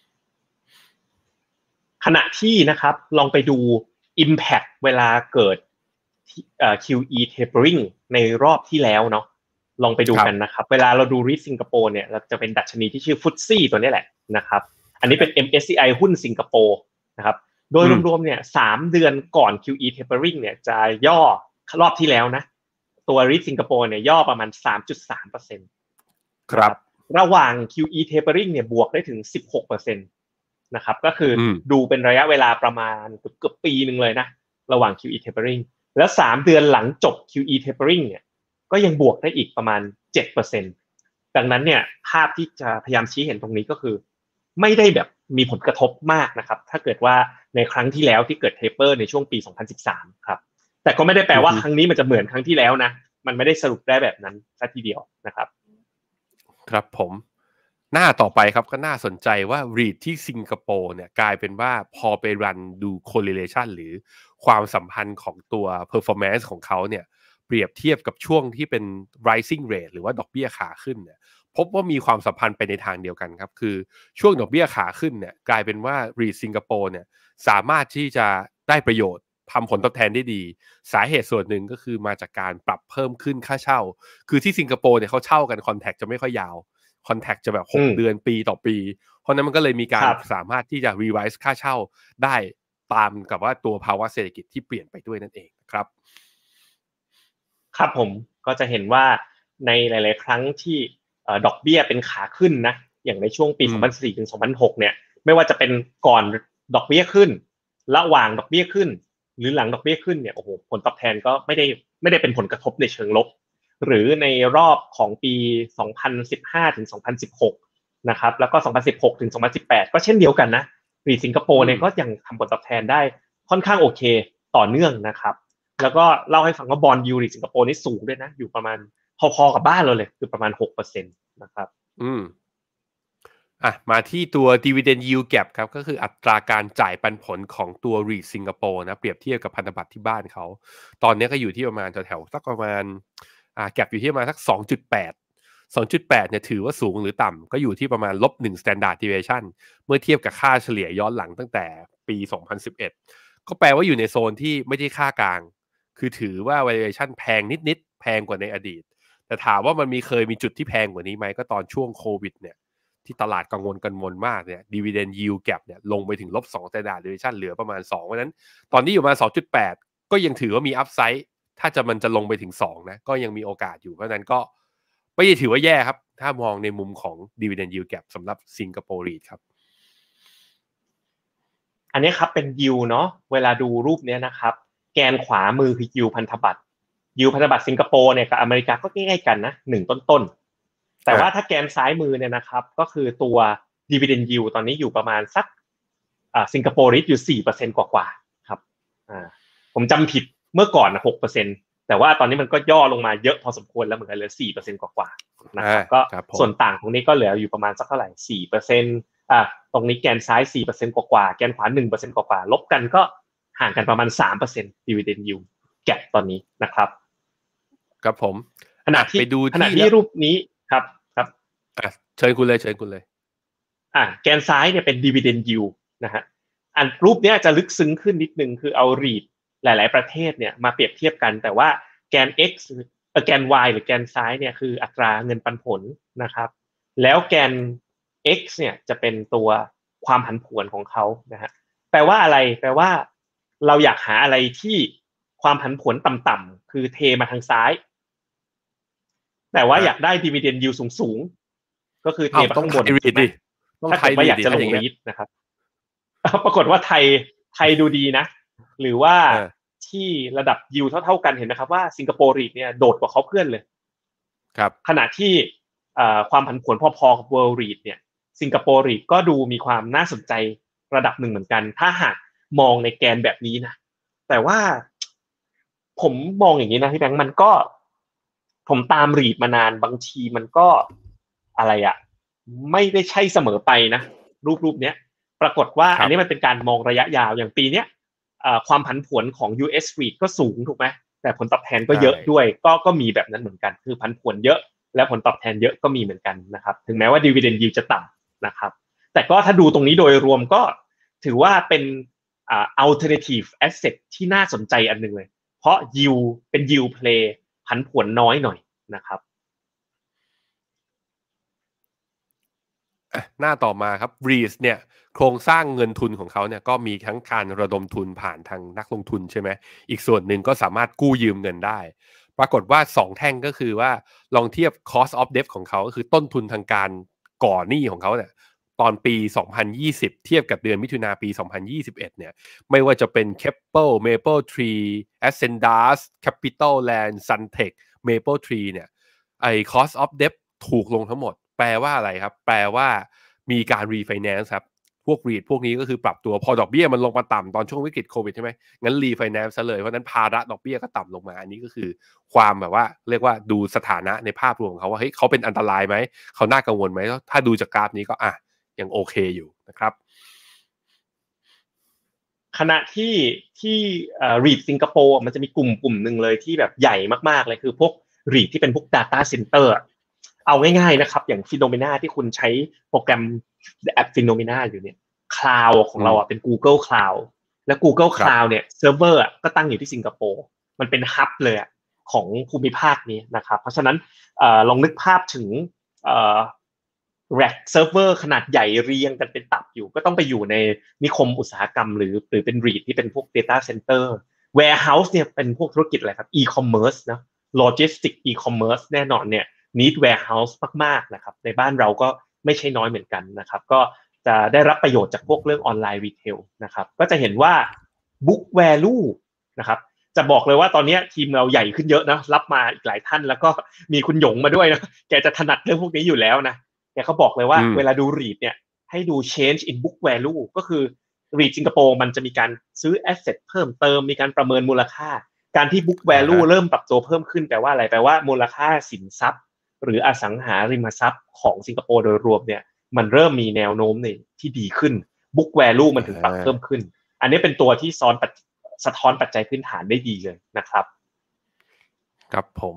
ขณะที่นะครับลองไปดู impact เวลาเกิด คิว อี tapering ในรอบที่แล้วเนาะลองไปดูกันนะครับเวลาเราดู รีท สิงคโปร์เนี่ยเราจะเป็นดัชนีที่ชื่อ ฟุตซี่ ตัวนี้แหละนะครับอันนี้เป็น เอ็ม เอส ซี ไอ หุ้นสิงคโปร์นะครับโดยรวมๆเนี่ยสามเดือนก่อน คิว อี tapering เนี่ยจะย่อรอบที่แล้วนะตัว รีท สิงคโปร์เนี่ยย่อประมาณ สามจุดสามเปอร์เซ็นต์ครับระหว่าง คิว อี tapering เนี่ยบวกได้ถึง สิบหกเปอร์เซ็นต์ นะครับก็คือดูเป็นระยะเวลาประมาณเกือบปีนึงเลยนะระหว่าง คิว อี tapering แล้วสามเดือนหลังจบ คิว อี tapering เนี่ยก็ยังบวกได้อีกประมาณ เจ็ดเปอร์เซ็นต์ ดังนั้นเนี่ยภาพที่จะพยายามชี้เห็นตรงนี้ก็คือไม่ได้แบบมีผลกระทบมากนะครับถ้าเกิดว่าในครั้งที่แล้วที่เกิดเทเปอร์ในช่วงปีสองพันสิบสามครับแต่ก็ไม่ได้แปลว่าครั้งนี้มันจะเหมือนครั้งที่แล้วนะมันไม่ได้สรุปได้แบบนั้นซะทีเดียวนะครับครับผมหน้าต่อไปครับก็น่าสนใจว่า รีท ที่สิงคโปร์เนี่ยกลายเป็นว่าพอไปรันดู correlation หรือความสัมพันธ์ของตัว performance ของเขาเนี่ยเปรียบเทียบกับช่วงที่เป็น rising rate หรือว่าดอกเบี้ยขาขึ้นเนี่ยพบว่ามีความสัมพันธ์ไปในทางเดียวกันครับคือช่วงดอกเบี้ยขาขึ้นเนี่ยกลายเป็นว่า รีท สิงคโปร์เนี่ยสามารถที่จะได้ประโยชน์ทำผลตอบแทนได้ดีสาเหตุส่วนหนึ่งก็คือมาจากการปรับเพิ่มขึ้นค่าเช่าคือที่สิงคโปร์เนี่ยเขาเช่ากันคอนแทคจะไม่ค่อยยาวคอนแทคจะแบบหกเดือนปีต่อปีเพราะนั้นมันก็เลยมีการสามารถที่จะรีไวซ์ค่าเช่าได้ตามกับว่าตัวภาวะเศรษฐกิจที่เปลี่ยนไปด้วยนั่นเองครับครับผมก็จะเห็นว่าในหลายๆครั้งที่ดอกเบี้ยเป็นขาขึ้นนะอย่างในช่วงปีสองพันสี่ถึงสองพันหกเนี่ยไม่ว่าจะเป็นก่อนดอกเบี้ยขึ้นระหว่างดอกเบี้ยขึ้นหรือหลังดอกเบี้ยขึ้นเนี่ยโอ้โหผลตอบแทนก็ไม่ได้ไม่ได้เป็นผลกระทบในเชิงลบหรือในรอบของปีสองพันสิบห้าถึงสองพันสิบหกนะครับแล้วก็สองพันสิบหกถึงสองพันสิบแปดก็เช่นเดียวกันนะรีทสิงคโปร์เนี่ยก็ยังทำผลตอบแทนได้ค่อนข้างโอเคต่อเนื่องนะครับแล้วก็เล่าให้ฟังว่าบอนด์ยิลด์สิงคโปร์นี่สูงด้วยนะอยู่ประมาณพอๆกับบ้านเราเลยคือประมาณ หกเปอร์เซ็นต์ นะครับอืมอ่ะมาที่ตัว dividend yield gap ครับก็คืออัตราการจ่ายปันผลของตัว รีท สิงคโปร์นะเปรียบเทียบกับพันธบัตรที่บ้านเขาตอนนี้ก็อยู่ที่ประมาณแถวๆสักประมาณอ่า gap อยู่ที่ประมาณสัก สองจุดแปด สองจุดแปด เนี่ยถือว่าสูงหรือต่ำก็อยู่ที่ประมาณลบหนึ่ง standard deviation เมื่อเทียบกับค่าเฉลี่ยย้อนหลังตั้งแต่ปีสองพันสิบเอ็ดก็แปลว่าอยู่ในโซนที่ไม่ได้ค่ากลางคือถือว่า valuation แพงนิดๆแพงกว่าในอดีตแต่ถามว่ามันมีเคยมีจุดที่แพงกว่านี้ไหมก็ตอนช่วงโควิดเนี่ยที่ตลาดกังวลกันมนมากเนี่ย dividend yield gap เนี่ยลงไปถึงลบสอง standard deviation เหลือประมาณสองเพราะฉะนั้นตอนนี้อยู่มา สองจุดแปด ก็ยังถือว่ามี upside ถ้าจะมันจะลงไปถึงสองนะก็ยังมีโอกาสอยู่เพราะฉะนั้นก็ไม่ได้ถือว่าแย่ครับถ้ามองในมุมของ dividend yield gap สำหรับสิงคโปร์ รีท ครับอันนี้ครับเป็นยิวเนาะเวลาดูรูปนี้นะครับแกนขวามือคือยิวพันธบัตรยิวพันธบัตรสิงคโปร์เนี่ยกับอเมริกาก็ใกล้ๆกันนะหนึ่งต้นๆแต่ว่าถ้าแกนซ้ายมือเนี่ยนะครับก็คือตัว dividend yield ตอนนี้อยู่ประมาณสักอ่าสิงคโปร์ รีท อยู่ สี่เปอร์เซ็นต์ กว่าๆครับอ่าผมจำผิดเมื่อก่อนนะ หกเปอร์เซ็นต์ แต่ว่าตอนนี้มันก็ย่อลงมาเยอะพอสมควรแล้วเหมือนกันเหลือ สี่เปอร์เซ็นต์ กว่าๆนะครับก็ส่วนต่างตรงนี้ก็เหลืออยู่ประมาณสักเท่าไหร่ สี่เปอร์เซ็นต์อ่ะตรงนี้แกนซ้าย สี่เปอร์เซ็นต์ กว่าๆแกนขวา หนึ่งเปอร์เซ็นต์ กว่าๆลบกันก็ห่างกันประมาณ สามเปอร์เซ็นต์ dividend yield gap ตอนนี้นะครับครับผมขณะที่ขณะที่รูปนี้ครับครับอ่ะเชิญคุณเลยเชิญคุณเลยอ่ะแกนซ้ายเนี่ยเป็น dividend yield นะฮะอันรูปเนี้ยจะลึกซึ้งขึ้นนิดนึงคือเอา รีท หลายๆประเทศเนี่ยมาเปรียบเทียบกันแต่ว่าแกน x เอ่อแกน y หรือแกนซ้ายเนี่ยคืออัตราเงินปันผลนะครับแล้วแกน x เนี่ยจะเป็นตัวความผันผวนของเขานะฮะแปลว่าอะไรแปลว่าเราอยากหาอะไรที่ความผันผวนต่ำๆคือเทมาทางซ้ายแต่ว่าอยากได้ dividend yield สูงๆก็คือเทมาข้างบนถ้าเกิดว่าอยากจะลงรีทนะครับปรากฏว่าไทยไทยดูดีนะหรือว่าที่ระดับยิวเท่าๆกันเห็นไหมครับว่าสิงคโปร์รีทเนี่ยโดดกว่าเขาเพื่อนเลยครับขณะที่ความผันผวนพอๆกับเวิลด์รีทเนี่ยสิงคโปร์รีทก็ดูมีความน่าสนใจระดับหนึ่งเหมือนกันถ้าหากมองในแกนแบบนี้นะแต่ว่าผมมองอย่างนี้นะพี่แบงค์มันก็ผมตามรีทมานานบางทีมันก็อะไรอะไม่ได้ใช่เสมอไปนะรูปรูปเนี้ยปรากฏว่าอันนี้มันเป็นการมองระยะยาวอย่างปีเนี้ยความผันผวนของ ยู เอส REIT ก็สูงถูกไหมแต่ผลตอบแทนก็เยอะด้วยก็ก็มีแบบนั้นเหมือนกันคือผันผวนเยอะและผลตอบแทนเยอะก็มีเหมือนกันนะครับถึงแม้ว่า dividend yield จะต่ำนะครับแต่ก็ถ้าดูตรงนี้โดยรวมก็ถือว่าเป็นอ่า alternative asset ที่น่าสนใจอันนึงเลยเพราะ yield เป็น yield play ผันผวนน้อยหน่อยนะครับหน้าต่อมาครับ รีท เนี่ยโครงสร้างเงินทุนของเขาเนี่ยก็มีทั้งการระดมทุนผ่านทางนักลงทุนใช่ไหมอีกส่วนหนึ่งก็สามารถกู้ยืมเงินได้ปรากฏว่าสองแท่งก็คือว่าลองเทียบ cost of debt ของเขาก็คือต้นทุนทางการก่อหนี้ของเขาเนี่ยตอนปีสองพันยี่สิบเทียบกับเดือนมิถุนาปีสองพันยี่สิบเอ็ดเนี่ยไม่ว่าจะเป็น Keppel Maple Tree Ascendas Capital Land Suntec Maple Tree เนี่ยไอ้ cost of debt ถูกลงทั้งหมดแปลว่าอะไรครับแปลว่ามีการรีไฟแนนซ์ครับพวก รีท พวกนี้ก็คือปรับตัวพอดอกเบี้ยมันลงมาต่ำตอนช่วงวิกฤตโควิดใช่ไหมงั้นรีไฟแนนซ์ซะเลยเพราะนั้นภาระดอกเบี้ยก็ต่ำลงมาอันนี้ก็คือความแบบว่าเรียกว่าดูสถานะในภาพรวมของเขาว่าเฮ้ยเขาเป็นอันตรายไหมเขาน่ากังวลไหมถ้าดูจากกราฟนี้ก็อ่ะยังโอเคอยู่นะครับขณะที่ที่เอ่อ รีท สิงคโปร์มันจะมีกลุ่มกลุ่มหนึ่งเลยที่แบบใหญ่มากๆเลยคือพวก รีท ที่เป็นพวก data center เอาง่ายๆนะครับอย่าง Phenomena ที่คุณใช้โปรแกรมแอป Phenomena อยู่เนี่ย Cloud ของเราอ่ะเป็น Google Cloud และ Google Cloud เนี่ยเซิร์ฟเวอร์ก็ตั้งอยู่ที่สิงคโปร์มันเป็นฮับเลยอ่ะของภูมิภาคนี้นะครับเพราะฉะนั้นเอ่อลองนึกภาพถึงเอ่อrack เซิร์ฟเวอร์ขนาดใหญ่เรียงกันเป็นตับอยู่ก็ต้องไปอยู่ในนิคมอุตสาหกรรมหรือหรือเป็น รีท ที่เป็นพวก data center warehouse เนี่ยเป็นพวกธุรกิจอะไรครับ e-commerce นะ logistic e-commerce แน่นอนเนี่ย need warehouse มากๆนะครับในบ้านเราก็ไม่ใช่น้อยเหมือนกันนะครับก็จะได้รับประโยชน์จากพวกเรื่องออนไลน์ retail นะครับก็จะเห็นว่า book value นะครับจะบอกเลยว่าตอนนี้ทีมเราใหญ่ขึ้นเยอะนะรับมาอีกหลายท่านแล้วก็มีคุณหยงมาด้วยนะแกจะถนัดเรื่องพวกนี้อยู่แล้วนะแกเขาบอกเลยว่าเวลาดู รีท เนี่ยให้ดู change in book value ก็คือ รีท สิงคโปร์มันจะมีการซื้อ asset เพิ่มเติมมีการประเมินมูลค่าการที่ book value เริ่มปรับตัวเพิ่มขึ้นแปลว่าอะไรแปลว่ามูลค่าสินทรัพย์หรืออสังหาริมทรัพย์ของสิงคโปร์โดยรวมเนี่ยมันเริ่มมีแนวโน้มในที่ดีขึ้น book value มันถึงปรับเพิ่มขึ้นอันนี้เป็นตัวที่ซ้อนสะท้อนปัจจัยพื้นฐานได้ดีเลยนะครับครับผม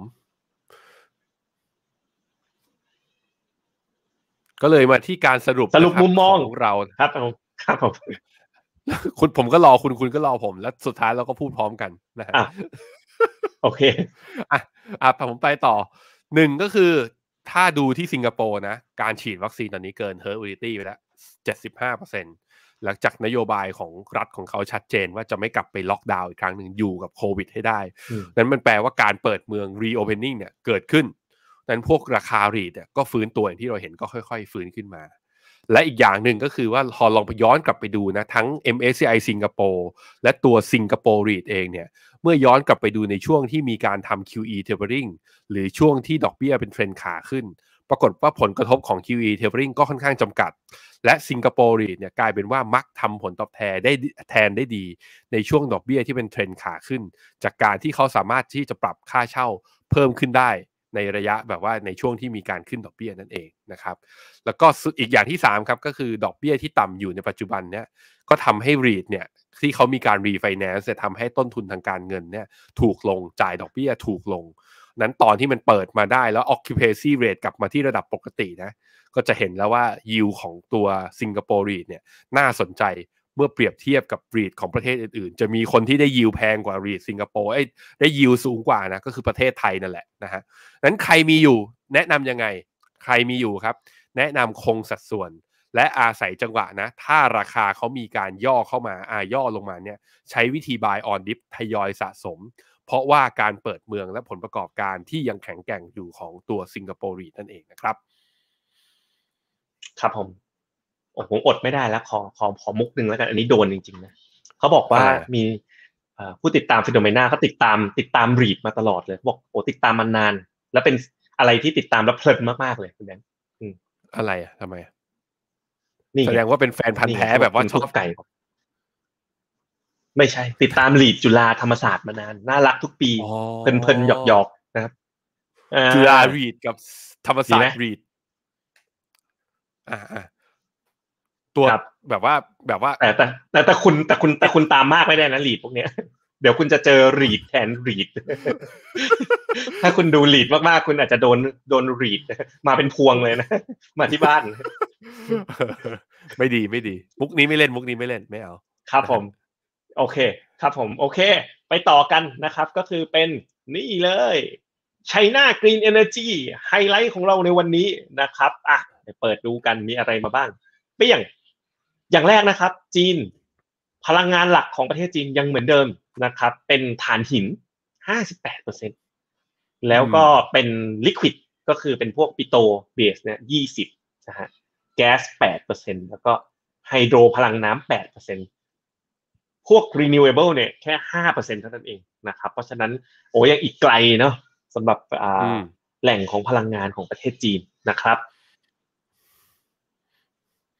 ก็เลยมาที่การสรุปสรุปมุมมองของเราครับครับผมคุณผมก็รอคุณคุณก็รอผมแล้วสุดท้ายเราก็พูดพร้อมกันนะฮะโอเคอ่ะอ่ะผมไปต่อหนึ่งก็คือถ้าดูที่สิงคโปร์นะการฉีดวัคซีนตอนนี้เกิน herd immunity ไปแล้ว เจ็ดสิบห้าเปอร์เซ็นต์ หลังจากนโยบายของรัฐของเขาชัดเจนว่าจะไม่กลับไปล็อกดาวน์อีกครั้งหนึ่งอยู่กับโควิดให้ได้นั้นมันแปลว่าการเปิดเมือง reopening เนี่ยเกิดขึ้นนั้นพวกราคา รีท เนี่ยก็ฟื้นตัวอย่างที่เราเห็นก็ค่อยๆฟื้นขึ้นมาและอีกอย่างหนึ่งก็คือว่าพอลองไปย้อนกลับไปดูนะทั้ง เอ็ม เอส ซี ไอ สิงคโปร์และตัวสิงคโปร์ รีท เองเนี่ยเมื่อย้อนกลับไปดูในช่วงที่มีการทำ คิว อี tapering หรือช่วงที่ดอกเบี้ยเป็นเทรนขาขึ้นปรากฏว่าผลกระทบของ คิว อี tapering ก็ค่อนข้างจำกัดและสิงคโปร์ รีท เนี่ยกลายเป็นว่ามักทำผลตอบแทนได้แทนได้ดีในช่วงดอกเบี้ยที่เป็นเทรนขาขึ้นจากการที่เขาสามารถที่จะปรับค่าเช่าเพิ่มขึ้นได้ในระยะแบบว่าในช่วงที่มีการขึ้นดอกเบี้ยนั่นเองนะครับแล้วก็อีกอย่างที่สามครับก็คือดอกเบี้ยที่ต่ำอยู่ในปัจจุบันเนี้ยก็ทำให้ รีท เนี่ยที่เขามีการรีไฟแนนซ์จะทำให้ต้นทุนทางการเงินเนี่ยถูกลงจ่ายดอกเบี้ยถูกลงนั้นตอนที่มันเปิดมาได้แล้ว occupancy rate กลับมาที่ระดับปกตินะก็จะเห็นแล้วว่า yield ของตัวสิงคโปร์ รีท เนี่ยน่าสนใจเมื่อเปรียบเทียบกับ รีท ของประเทศอื่นๆจะมีคนที่ได้ yield แพงกว่า รีท สิงคโปร์เอ้ยได้ yield สูงกว่านะก็คือประเทศไทยนั่นแหละนะฮะนั้นใครมีอยู่แนะนำยังไงใครมีอยู่ครับแนะนำคงสัดส่วนและอาศัยจังหวะนะถ้าราคาเขามีการย่อเข้ามาอ่าย่อลงมาเนี่ยใช้วิธี buy on dip ทยอยสะสมเพราะว่าการเปิดเมืองและผลประกอบการที่ยังแข็งแกร่งอยู่ของตัวสิงคโปร์ รีท นั่นเองนะครับครับผมโอ้โหอดไม่ได้แล้วขอขอขอมุกนึงแล้วกันอันนี้โดนจริงๆนะเขาบอกว่ามีผู้ติดตาม Phenomena เขาติดตามติดตาม รีท มาตลอดเลยบอกโอ้ติดตามมานานแล้วเป็นอะไรที่ติดตามแล้วเพลินมากๆเลยคุณแบงค์อะไรอ่ะทำไมแสดงว่าเป็นแฟนพันธุ์แท้แบบว่าชอบไก่ไม่ใช่ติดตาม รีท จุฬาธรรมศาสตร์มานานน่ารักทุกปีเพลินๆหยอกๆนะครับจุฬา รีท กับธรรมศาสตร์ รีท อ่าตัวแบบว่าแบบว่าแต่แต่แต่แต่คุณแต่คุณแต่คุณตามมากไม่ได้นะ รีท พวกเนี้ยเดี๋ยวคุณจะเจอ รีท แทน รีท ถ้าคุณดู รีท มากๆคุณอาจจะโดนโดน รีท มาเป็นพวงเลยนะมาที่บ้านไม่ดีไม่ดีมุกนี้ไม่เล่นมุกนี้ไม่เล่นไม่เอาครับผมโอเคครับผมโอเคไปต่อกันนะครับก็คือเป็นนี่เลย China Green Energy ไฮไลท์ของเราในวันนี้นะครับอ่ะเปิดดูกันมีอะไรมาบ้างเปี้ยงอย่างแรกนะครับจีนพลังงานหลักของประเทศจีนยังเหมือนเดิมนะครับเป็นถ่านหิน ห้าสิบแปดเปอร์เซ็นต์ แล้วก็เป็นลิควิดก็คือเป็นพวกปิโตรเบสเนี่ยยี่สิบนะฮะแก๊ส แปดเปอร์เซ็นต์ แล้วก็ไฮโดรพลังน้ำ แปดเปอร์เซ็นต์ พวก renewable เนี่ยแค่ ห้าเปอร์เซ็นต์ เท่านั้นเองนะครับเพราะฉะนั้นโอ้ยังอีกไกลเนาะสำหรับอ่าแหล่งของพลังงานของประเทศจีนนะครับ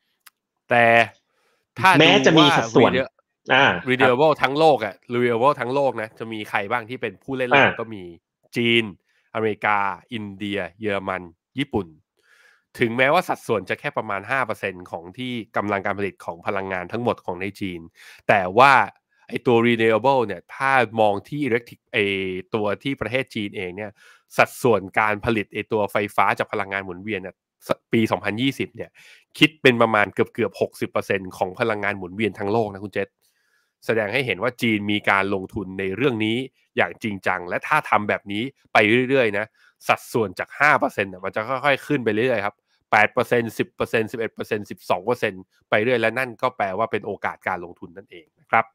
แต่ถ้าแม้จะมีสัดส่วนอ่า renewable ทั้งโลกอ่ะ renewable ทั้งโลกนะจะมีใครบ้างที่เป็นผู้เล่นหลักก็มีจีนอเมริกาอินเดียเยอรมันญี่ปุ่นถึงแม้ว่าสัดส่วนจะแค่ประมาณ ห้าเปอร์เซ็นต์ ของที่กำลังการผลิตของพลังงานทั้งหมดของในจีนแต่ว่าไอตัว renewable เนี่ยถ้ามองที่ electric ไอตัวที่ประเทศจีนเองเนี่ยสัดส่วนการผลิตไอตัวไฟฟ้าจากพลังงานหมุนเวียนเนี่ยปีสองพันยี่สิบเนี่ยคิดเป็นประมาณเกือบๆ หกสิบเปอร์เซ็นต์ ของพลังงานหมุนเวียนทั้งโลกนะคุณเจษแสดงให้เห็นว่าจีนมีการลงทุนในเรื่องนี้อย่างจริงจังและถ้าทำแบบนี้ไปเรื่อยๆนะสัดส่วนจาก ห้าเปอร์เซ็นต์ น่ะมันจะค่อยๆขึ้นไปเรื่อยๆครับ แปดเปอร์เซ็นต์ สิบเปอร์เซ็นต์ สิบเอ็ดเปอร์เซ็นต์ สิบสองเปอร์เซ็นต์ ไปเรื่อยและนั่นก็แปลว่าเป็นโอกาสการลงทุนนั่นเองนะครับ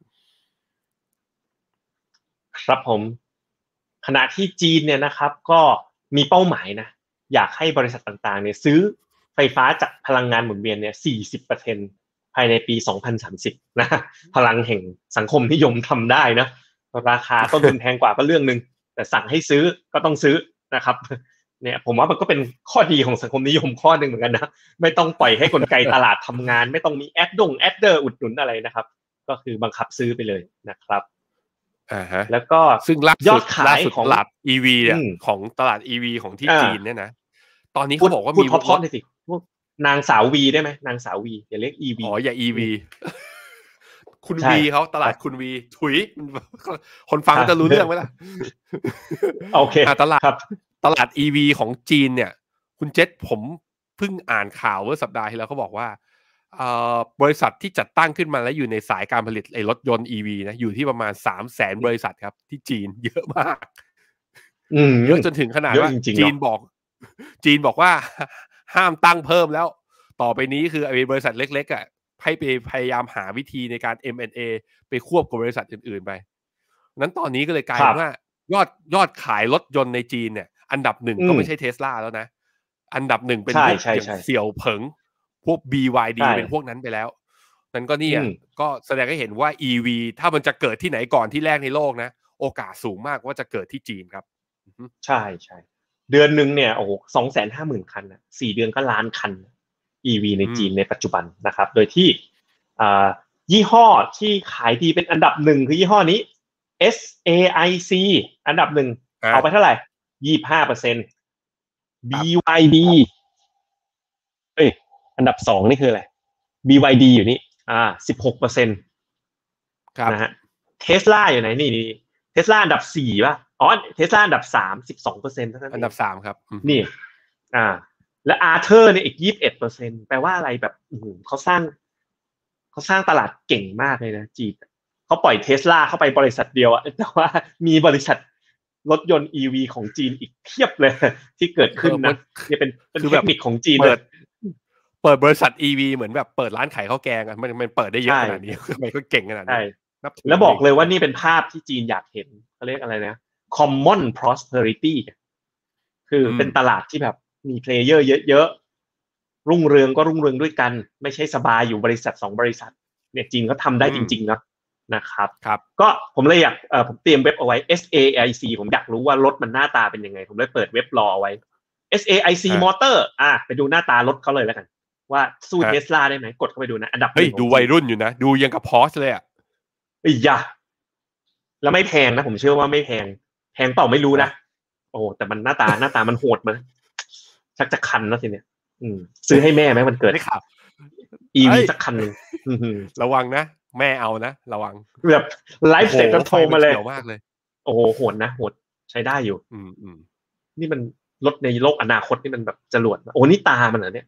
ครับผมขณะที่จีนเนี่ยนะครับก็มีเป้าหมายนะอยากให้บริษัทต่างๆเนี่ยซื้อไฟฟ้าจากพลังงานหมุนเวียนเนี่ย สี่สิบเปอร์เซ็นต์ ภายในปีสองพันสามสิบนะพลังแห่งสังคมนิยมทำได้นะราคาต้นทุนแพงกว่าก็เรื่องนึงแต่สั่งให้ซื้อก็ต้องซื้อนะครับเนี่ยผมว่ามันก็เป็นข้อดีของสังคมนิยมข้อนึงเหมือนกันนะไม่ต้องปล่อยให้กลไกตลาดทำงานไม่ต้องมีแอดดงแอดเดอร์อุดหนุนอะไรนะครับก็คือบังคับซื้อไปเลยนะครับอ่าฮะแล้วก็ซึ่งยอดขายของตลาด อี วี เนี่ยของตลาด อี วี ของที่จีนเนี่ยนะตอนนี้เขาบอกว่ามีพอๆหน่อยสินางสาววีได้ไหมนางสาววีอย่าเรียก อี วีอ๋ออย่า อี วี คุณวีเขาตลาดคุณวีถุยคนฟังจะรู้เรื่องไหมล่ะโอเคตลาดตลาด อี วี ของจีนเนี่ยคุณเจษผมเพิ่งอ่านข่าวเมื่อสัปดาห์ที่แล้วเขาบอกว่าบริษัทที่จัดตั้งขึ้นมาแล้วอยู่ในสายการผลิตไอ้รถยนต์ อี วี นะอยู่ที่ประมาณ สามแสน บริษัทครับที่จีนเยอะมากเยอะจนถึงขนาดว่าจีนบอกจีนบอกว่าห้ามตั้งเพิ่มแล้วต่อไปนี้คือไอ้บริษัทเล็กๆอ่ะให้ไปพยายามหาวิธีในการ เอ็ม แอนด์ เอ ไปควบกับบริษัทอื่นๆไปนั้นตอนนี้ก็เลยกลายเป็นว่ายอดยอดขายรถยนต์ในจีนเนี่ยอันดับหนึ่งก็ไม่ใช่ Tesla แล้วนะอันดับหนึ่งเป็นพวกอย่างเสี่ยวเผิงพวก บี วาย ดี เป็นพวกนั้นไปแล้วนั้นก็นี่ก็แสดงให้เห็นว่า อี วี ถ้ามันจะเกิดที่ไหนก่อนที่แรกในโลกนะโอกาสสูงมากว่าจะเกิดที่จีนครับใช่ใช่เดือนนึงเนี่ยโอ้โห สองแสนห้าหมื่น คันน่ะสี่เดือนก็ล้านคัน อี วี ในจีนในปัจจุบันนะครับโดยที่อ่ายี่ห้อที่ขายดีเป็นอันดับหนึ่งคือยี่ห้อนี้ เอส เอ ไอ ซี อันดับหนึ่งเอาไปเท่าไหร่ ยี่สิบห้าเปอร์เซ็นต์ บี วาย ดี เอ้ยอันดับสองนี่คืออะไร บี วาย ดี อยู่นี่อ่า สิบหกเปอร์เซ็นต์ครับนะฮะ Tesla อยู่ไหนนี่ๆ Tesla อันดับสี่ป่ะอ๋อ Tesla อันดับสาม สิบสองเปอร์เซ็นต์ เท่านั้นอันดับสามครับนี่อ่าและ Arthur เนี่ยอีก ยี่สิบเอ็ดเปอร์เซ็นต์ แปลว่าอะไรแบบอื้อหือเขาสร้างเขาสร้างตลาดเก่งมากเลยนะจีนเขาปล่อย Tesla เข้าไปบริษัทเดียวอะแต่ว่ามีบริษัทรถยนต์ อี วี ของจีนอีกเพียบเลยที่เกิดขึ้นนะนี่เป็นเป็นเทคนิคของจีนเลยเปิดบริษัท อี วี เหมือนแบบเปิดร้านขายข้าวแกงอ่ะมันมันเปิดได้เยอะขนาดนี้ทำไมก็เก่งขนาดนี้แล้วบอกเลยว่านี่เป็นภาพที่จีนอยากเห็นเขาเรียกอะไรนะ common prosperity คือเป็นตลาดที่แบบมีเพลเยอร์เยอะๆรุ่งเรืองก็รุ่งเรืองด้วยกันไม่ใช่สบายอยู่บริษัทสองบริษัทเนี่ยจีนก็ทำได้จริงๆนะนะครับครับก็ผมเลยอยากเอ่อผมเตรียมเว็บเอาไว้ เอส เอ ไอ ซี ผมอยากรู้ว่ารถมันหน้าตาเป็นยังไงผมเลยเปิดเว็บรอเอาไว้ เอส เอ ไอ ซี Motor อ่ะไปดูหน้าตารถเขาเลยแล้วกันว่าสู้ Tesla ได้ไหมกดเข้าไปดูนะอันดับเฮ้ยดูวัยรุ่นอยู่นะดูยังกับ Porsche เลยอ่ะไอ้ยะแล้วไม่แพงนะผมเชื่อว่าไม่แพงแพงเปล่าไม่รู้นะโอ้แต่มันหน้าตาหน้าตามันโหดมั้ยชักจะคันแล้วทีเนี้ยอืมซื้อให้แม่มั้ยมันเกิดได้ครับอี วี สักคันนึงระวังนะแม่เอานะระวังแบบไลฟ์เสร็จก็โทรมาเลยมากเลยโอ้โหโหดนะโหดใช้ได้อยู่อืมๆนี่มันรถในโลกอนาคตนี่มันแบบจรวดโอ้นี่ตามันเหรอเนี่ย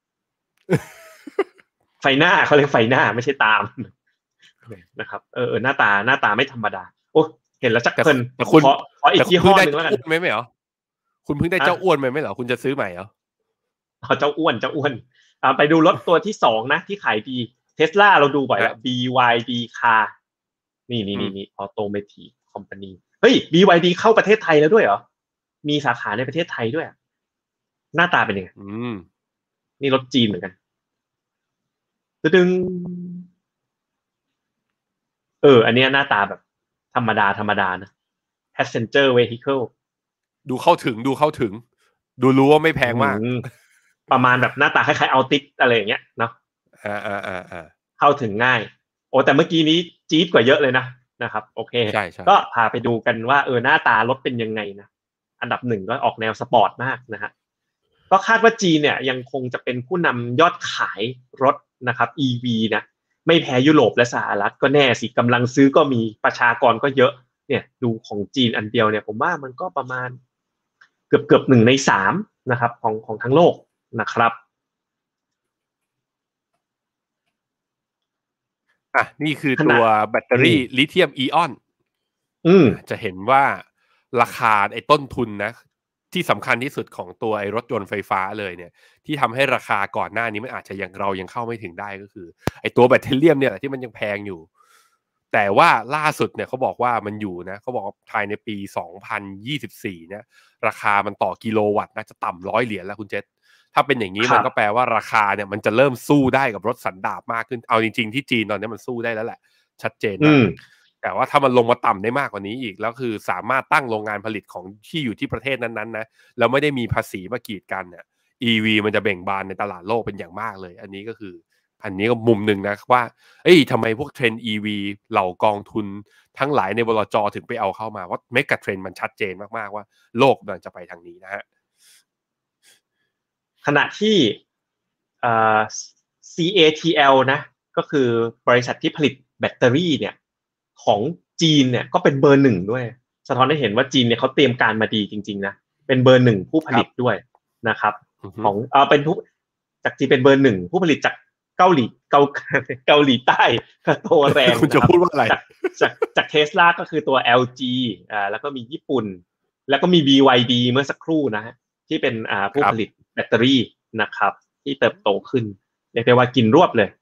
ไฟหน้าเขาเรียกไฟหน้าไม่ใช่ตามนะครับเออๆหน้าตาหน้าตาไม่ธรรมดาโอ้เห็นแล้วจักเพิ่นแต่คุณขออีกยี่ห้อนึงแล้วกันมั้ยมั้ยเหรอคุณเพิ่งได้เจ้าอ้วนมั้ยมั้ยเหรอคุณจะซื้อใหม่เหรออ๋อเจ้าอ้วนเจ้าอ้วนอ่าไปดูรถตัวที่สองนะที่ขายดี Tesla เราดูบ่อยแล้ว บี วาย ดี Car นี่ๆๆ Automotive Company เฮ้ย บี วาย ดี เข้าประเทศไทยแล้วด้วยเหรอมีสาขาในประเทศไทยด้วยหน้าตาเป็นยังไงอืมนี่รถจีนเหมือนกันตึ้งเอออันนี้หน้าตาแบบธรรมดาธรรมดานะ Passenger Vehicle ดูเข้าถึงดูเข้าถึงดูรู้ว่าไม่แพงมากประมาณแบบหน้าตาคล้ายๆ Altis อะไรอย่างเงี้ยเนาะอ่าอ่าอ่าอ่าเข้าถึงง่ายโอ้แต่เมื่อกี้นี้จี๊ดกว่าเยอะเลยนะนะครับโอเคใช่ใช่ก็พาไปดูกันว่าเออหน้าตารถเป็นยังไงนะอันดับหนึ่งก็ออกแนวสปอร์ตมากนะฮะก็คาดว่าจีนเนี่ยยังคงจะเป็นผู้นำยอดขายรถนะครับ อี วี นะไม่แพ้ยุโรปและสหรัฐก็แน่สิกำลังซื้อก็มีประชากรก็เยอะเนี่ยดูของจีนอันเดียวเนี่ยผมว่ามันก็ประมาณเกือบเกือบหนึ่งในสามนะครับของของทั้งโลกนะครับอ่ะนี่คือตัวแบตเตอรี่ลิเธียมไอออนจะเห็นว่าราคาไอ้ต้นทุนนะที่สำคัญที่สุดของตัวไอ้รถยนต์ไฟฟ้าเลยเนี่ยที่ทำให้ราคาก่อนหน้านี้มันอาจจะยังเรายังเข้าไม่ถึงได้ก็คือไอ้ตัวแบตเตอรี่เนี่ยที่มันยังแพงอยู่แต่ว่าล่าสุดเนี่ยเขาบอกว่ามันอยู่นะเขาบอกภายในปีสองพันยี่สิบสี่เนี่ยราคามันต่อกิโลวัตต์น่าจะต่ำร้อยเหรียญแล้วคุณเจษถ้าเป็นอย่างนี้มันก็แปลว่าราคาเนี่ยมันจะเริ่มสู้ได้กับรถสันดาปมากขึ้นเอาจริงๆที่จีนตอนนี้มันสู้ได้แล้วแหละชัดเจนมากแต่ว่าถ้ามันลงมาต่ำได้มากกว่านี้อีกแล้วคือสามารถตั้งโรงงานผลิตของที่อยู่ที่ประเทศนั้นๆนะแล้วไม่ได้มีภาษีมากีดกันเนี่ย อี วี มันจะเบ่งบานในตลาดโลกเป็นอย่างมากเลยอันนี้ก็คืออันนี้ก็มุมหนึ่งนะว่าเอ้ยทำไมพวกเทรนด์ อี วี เหล่ากองทุนทั้งหลายในบลจ.ถึงไปเอาเข้ามาว่าเมกะเทรนด์มันชัดเจนมากๆว่าโลกมันจะไปทางนี้นะฮะขณะที่ ซี เอ ที แอล นะก็คือบริษัทที่ผลิตแบตเตอรี่เนี่ยของจีนเนี่ยก็เป็นเบอร์หนึ่งด้วยสะท้อนให้เห็นว่าจีนเนี่ยเขาเตรียมการมาดีจริงๆนะเป็นเบอร์หนึ่งผู้ผลิตด้วยนะครับของเออเป็นผู้จากจีนเป็นเบอร์หนึ่งผู้ผลิตจากเกาหลีเกาเกาหลีใต้ตัวแรงคุณจะพูดว่าอะไรจากจากจาก Tesla ก็คือตัว แอล จี อ่าแล้วก็มีญี่ปุ่นแล้วก็มี บี วาย ดี เมื่อสักครู่นะฮะที่เป็นอ่าผู้ผลิตแบตเตอรี่นะครับที่เติบโตขึ้นเรียกได้ว่ากินรวบเลย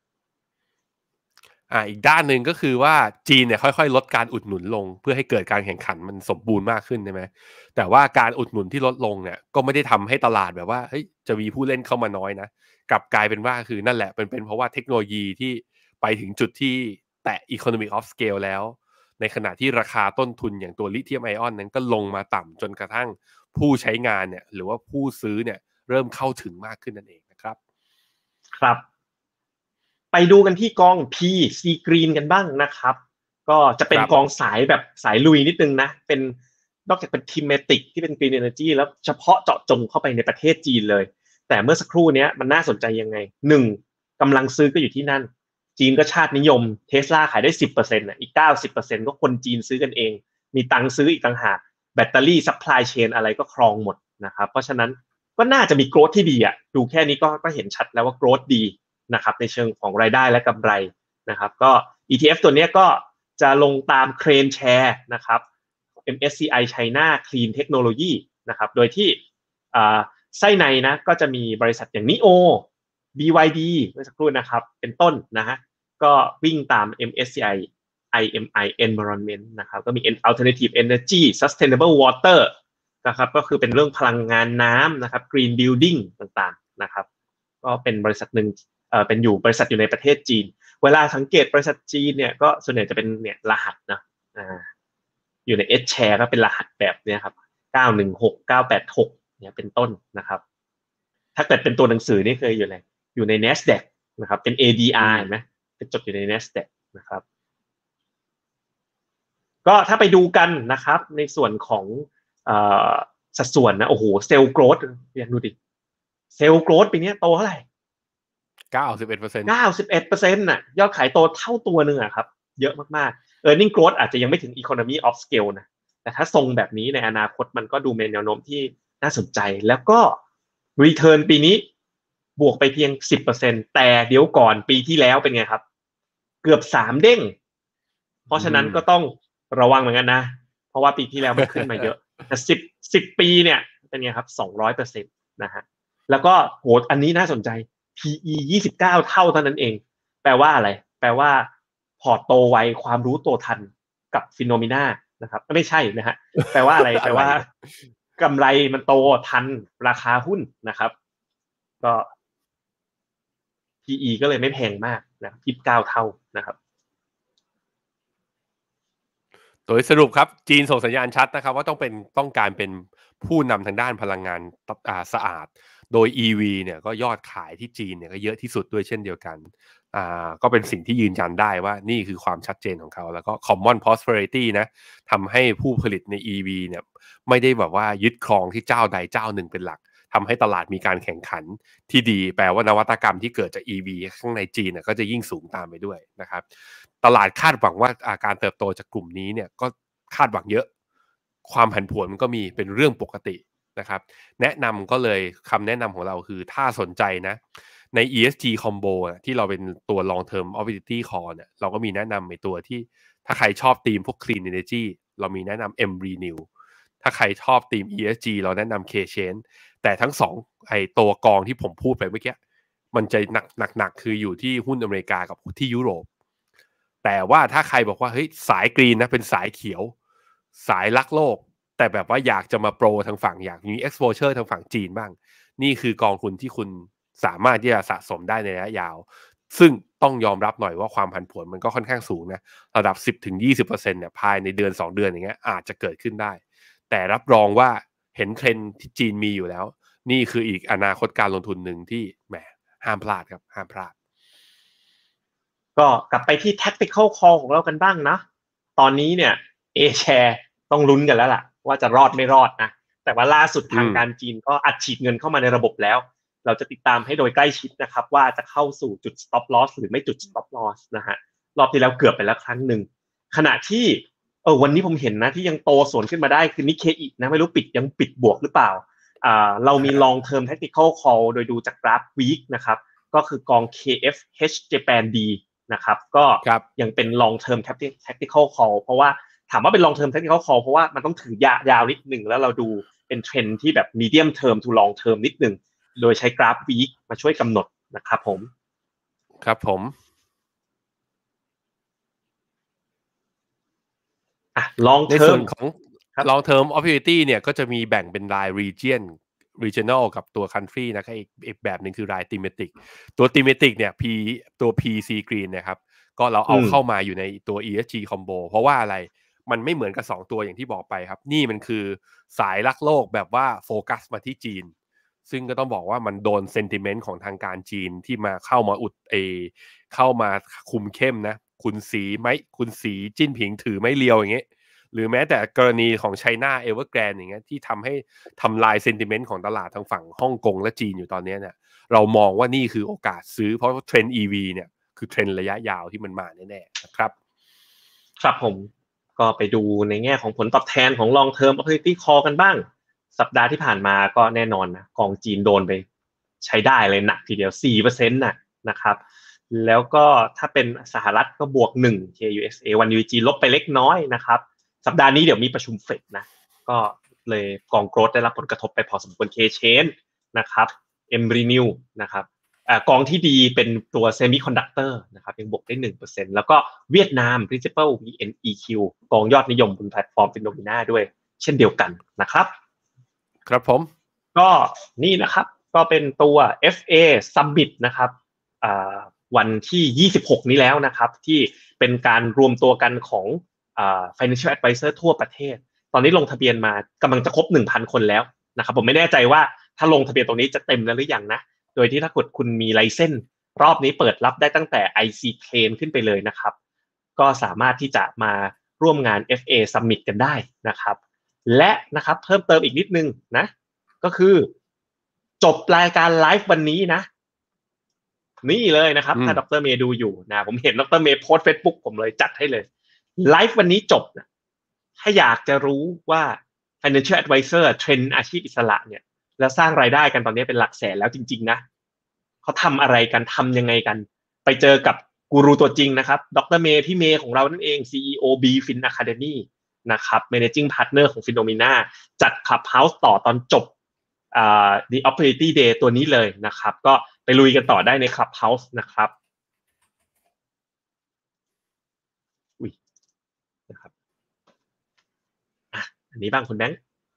อ่าอีกด้านหนึ่งก็คือว่าจีนเนี่ยค่อยๆลดการอุดหนุนลงเพื่อให้เกิดการแข่งขันมันสมบูรณ์มากขึ้นใช่ไหมแต่ว่าการอุดหนุนที่ลดลงเนี่ยก็ไม่ได้ทำให้ตลาดแบบว่าเฮ้ยจะมีผู้เล่นเข้ามาน้อยนะกลับกลายเป็นว่าคือนั่นแหละเป็นเป็นเพราะว่าเทคโนโลยีที่ไปถึงจุดที่แตะ economy of scale แล้วในขณะที่ราคาต้นทุนอย่างตัวลิเธียมไอออนนั้นก็ลงมาต่ำจนกระทั่งผู้ใช้งานเนี่ยหรือว่าผู้ซื้อเนี่ยเริ่มเข้าถึงมากขึ้นนั่นเองนะครับครับไปดูกันที่กอง P C Green กันบ้างนะครับก็จะเป็นกองสายแบบสายลุยนิดนึงนะเป็นนอกจากเป็นทีมเมติกที่เป็น Green Energy แล้วเฉพาะเจาะจงเข้าไปในประเทศจีนเลยแต่เมื่อสักครู่นี้มันน่าสนใจยังไงหนึ่งกำลังซื้อก็อยู่ที่นั่นจีนก็ชาตินิยม Tesla ขายได้ สิบเปอร์เซ็นต์ น่ะอีก เก้าสิบเปอร์เซ็นต์ ก็คนจีนซื้อกันเองมีตังค์ซื้ออีกต่างหากแบตเตอรี่ซัพพลายเชนอะไรก็ครองหมดนะครับเพราะฉะนั้นก็น่าจะมีโกรธที่ดีอ่ะดูแค่นี้ก็ก็เห็นชัดแล้วว่าโกรธดีนะครับในเชิงของรายได้และกำไรนะครับก็ อี ที เอฟ ตัวนี้ก็จะลงตามเครนแชร์นะครับ เอ็ม เอส ซี ไอ China Clean Technology นะครับโดยที่ไส้ในนะก็จะมีบริษัทอย่าง Nio บี วาย ดี เมื่อสักครู่นะครับเป็นต้นนะฮะก็วิ่งตาม เอ็ม เอส ซี ไอ ไอ เอ็ม ไอ Environment นะครับก็มี Alternative Energy Sustainable Water นะครับก็คือเป็นเรื่องพลังงานน้ำนะครับ Green Building ต่างๆนะครับก็เป็นบริษัทหนึ่งเอ่อเป็นอยู่บริษัทอยู่ในประเทศจีนเวลาสังเกตบริษัทจีนเนี่ยก็ส่วนใหญ่จะเป็นเนี่ยรหัสนะอ่าอยู่ใน H share ก็เป็นรหัสแบบเนี้ยครับเก้าหนึ่งหก เก้าแปดหกเนี่ยเป็นต้นนะครับถ้าเกิดเป็นตัวหนังสือนี่เคยอยู่ไหนอยู่ใน Nasdaq นะครับเป็น เอ ดี อาร์ เห็นไหมเป็นจดอยู่ใน Nasdaq นะครับก็ถ้าไปดูกันนะครับในส่วนของเอ่อสัดส่วนนะโอ้โหเซลล์โกรทอยากดูดิเซลล์โกรทปีนี้โตเท่าไหร่เก้าสิบเอ็ดเปอร์เซ็นต์เก้าสิบเอ็ดเปอร์เซ็นต์น่ะยอดขายโตเท่าตัวนึงอ่ะครับเยอะมากๆ earning growth อาจจะยังไม่ถึง economy of scale นะแต่ถ้าทรงแบบนี้ในอนาคตมันก็ดูมีแนวโน้มที่น่าสนใจแล้วก็ return ปีนี้บวกไปเพียง สิบเปอร์เซ็นต์ แต่เดี๋ยวก่อนปีที่แล้วเป็นไงครับเกือบสามเด้งเพราะฉะนั้นก็ต้องระวังเหมือนกันนะเพราะว่าปีที่แล้วมันขึ้นมาเยอะแต่สิบ สิบปีเนี่ยเป็นไงครับ สองร้อยเปอร์เซ็นต์ นะฮะแล้วก็โหอันนี้น่าสนใจ พี อี ยี่สิบเก้าเท่าเท่านั้นเองแปลว่าอะไรแปลว่าพอร์ตโตไวความรู้ตัวทันกับฟิโนเมนานะครับไม่ใช่นะฮะแปลว่าอะไรแปลว่ากำไรมันโตทันราคาหุ้นนะครับก็ พี อี ก็เลยไม่แพงมากนะยี่สิบเก้าเท่านะครับโดยสรุปครับจีนส่งสัญญาณชัดนะครับว่าต้องเป็นต้องการเป็นผู้นำทางด้านพลังงานสะอาดโดย อี วี เนี่ยก็ยอดขายที่จีนเนี่ยก็เยอะที่สุดด้วยเช่นเดียวกันอ่าก็เป็นสิ่งที่ยืนยันได้ว่านี่คือความชัดเจนของเขาแล้วก็ common prosperity นะทำให้ผู้ผลิตใน อี วี เนี่ยไม่ได้แบบว่ายึดครองที่เจ้าใดเจ้าหนึ่งเป็นหลักทำให้ตลาดมีการแข่งขันที่ดีแปลว่านวัตกรรมที่เกิดจาก อี วี ข้างในจีนก็จะยิ่งสูงตามไปด้วยนะครับตลาดคาดหวังว่าการเติบโตจากกลุ่มนี้เนี่ยก็คาดหวังเยอะความผันผวนมันก็มีเป็นเรื่องปกตินะครับแนะนำก็เลยคำแนะนำของเราคือถ้าสนใจนะใน อี เอส จี Combo ที่เราเป็นตัว Long Term Opportunity Call เนี่ยเราก็มีแนะนำในตัวที่ถ้าใครชอบธีมพวก Clean Energy เรามีแนะนำ M Renew ถ้าใครชอบธีม อี เอส จี เราแนะนำ K-Chain แต่ทั้งสองไอตัวกองที่ผมพูดไปเมื่อกี้มันจะหนักหนักหนักคืออยู่ที่หุ้นอเมริกากับที่ยุโรปแต่ว่าถ้าใครบอกว่าเฮ้ยสายกรีนนะเป็นสายเขียวสายรักโลกแต่แบบว่าอยากจะมาโปรทางฝั่งอยากมี exposure ทางฝั่งจีนบ้างนี่คือกองทุนที่คุณสามารถที่จะสะสมได้ในระยะยาวซึ่งต้องยอมรับหน่อยว่าความผันผวนมันก็ค่อนข้างสูงนะระดับ สิบถึงยี่สิบเปอร์เซ็นต์ เนี่ยภายในเดือนสองเดือนอย่างเงี้ยอาจจะเกิดขึ้นได้แต่รับรองว่าเห็นเทรนด์ที่จีนมีอยู่แล้วนี่คืออีกอนาคตการลงทุนหนึ่งที่แหมห้ามพลาดครับห้ามพลาดก็กลับไปที่ tactical call ของเรากันบ้างนะตอนนี้เนี่ย A share ต้องลุ้นกันแล้วล่ะว่าจะรอดไม่รอดนะแต่ว่าล่าสุดทางการจีนก็อัดฉีดเงินเข้ามาในระบบแล้วเราจะติดตามให้โดยใกล้ชิดนะครับว่าจะเข้าสู่จุด stop loss หรือไม่จุด stop loss นะฮะรอบที่แล้วเกือบไปแล้วครั้งหนึ่งขณะที่เออวันนี้ผมเห็นนะที่ยังโตสวนขึ้นมาได้คือ Nikkei นะไม่รู้ปิดยังปิดบวกหรือเปล่าอ่าเรามี long term tactical call โดยดูจากกราฟ week นะครับก็คือกอง เค เอฟ H Japan D นะครับก็ยังเป็น long term tactical call เพราะว่าถามว่าเป็น long term tactical call เพราะว่ามันต้องถือยาวนิดนึงแล้วเราดูเป็นเทรนด์ที่แบบ medium term to long term นิดนึงโดยใช้กราฟ week มาช่วยกำหนดนะครับผมครับผมอ่ะ long term ในส่วนของ long term opportunity เนี่ยก็จะมีแบ่งเป็นราย region regional กับตัว country นะครับอีกอีกแบบหนึ่งคือราย thematic ตัว thematic เนี่ย P ตัว พี ซี Green นะครับก็เราเอาเข้ามาอยู่ในตัว อี เอส จี Combo เพราะว่าอะไรมันไม่เหมือนกับสองตัวอย่างที่บอกไปครับนี่มันคือสายรักโลกแบบว่าโฟกัสมาที่จีนซึ่งก็ต้องบอกว่ามันโดน sentiment ของทางการจีนที่มาเข้ามาอุดเอเข้ามาคุมเข้มนะคุณสีไม้คุณสีจิ้นผิงถือไม้เรียวอย่างเงี้ยหรือแม้แต่กรณีของ China Evergrande อย่างเงี้ยที่ทำให้ทำลาย sentiment ของตลาดทางฝั่งฮ่องกงและจีนอยู่ตอนนี้เนี่ยเรามองว่านี่คือโอกาสซื้อเพราะเทรนด์ อี วี เนี่ยคือเทรนด์ระยะยาวที่มันมาแน่ๆนะครับครับผมก็ไปดูในแง่ของผลตอบแทนของ long term opportunity call กันบ้างสัปดาห์ที่ผ่านมาก็แน่นอนนะกองจีนโดนไปใช้ได้เลยหนักทีเดียว สี่เปอร์เซ็นต์ น่ะนะครับแล้วก็ถ้าเป็นสหรัฐก็บวกหนึ่ง เค ยู เอส เอ วัน ยู จี ลบไปเล็กน้อยนะครับสัปดาห์นี้เดี๋ยวมีประชุมเฟดนะก็เลยกองโกรทได้รับผลกระทบไปพอสมควร K-Chain นะครับ M Renew นะครับอ่ากองที่ดีเป็นตัว Semiconductor นะครับยังบวกได้ หนึ่งเปอร์เซ็นต์ แล้วก็เวียดนาม Principal วี เอ็น อี คิว กองยอดนิยมบนแพลตฟอร์ม Phenomena ด้วยเช่นเดียวกันนะครับครับผมก็นี่นะครับก็เป็นตัว เอฟ เอ Summit นะครับอ่าวันที่ยี่สิบหกนี้แล้วนะครับที่เป็นการรวมตัวกันของอ่า Financial Advisor ทั่วประเทศตอนนี้ลงทะเบียนมากำลังจะครบ หนึ่งพัน คนแล้วนะครับผมไม่แน่ใจว่าถ้าลงทะเบียนตรงนี้จะเต็มแล้วหรือยังนะโดยที่ถ้ากดคุณมีไลเซนส์รอบนี้เปิดรับได้ตั้งแต่ ไอ ซี Claim ขึ้นไปเลยนะครับก็สามารถที่จะมาร่วมงาน เอฟ เอ Summit กันได้นะครับและนะครับเพิ่มเติมอีกนิดนึงนะก็คือจบรายการไลฟ์วันนี้นะนี่เลยนะครับถ้าดร.เมย์ดูอยู่นะผมเห็นดร.เมย์โพสต์ Facebook ผมเลยจัดให้เลยไลฟ์วันนี้จบนะถ้าอยากจะรู้ว่า Financial Advisor เทรนด์อาชีพอิสระเนี่ยแล้วสร้างรายได้กันตอนนี้เป็นหลักแสนแล้วจริงๆนะเขาทำอะไรกันทำยังไงกันไปเจอกับกูรูตัวจริงนะครับดร.เมย์พี่เมย์ของเรานั่นเอง ซี อี โอ B-Fin Academy นะครับ Managing Partner ของ Phenomena จัด Clubhouse ต่อตอนจบอ่า The Opportunity Day ตัวนี้เลยนะครับก็ไปลุยกันต่อได้ใน Clubhouse นะครับอุ้ยนะครับอ่ะอันนี้บ้างคุณแบงค์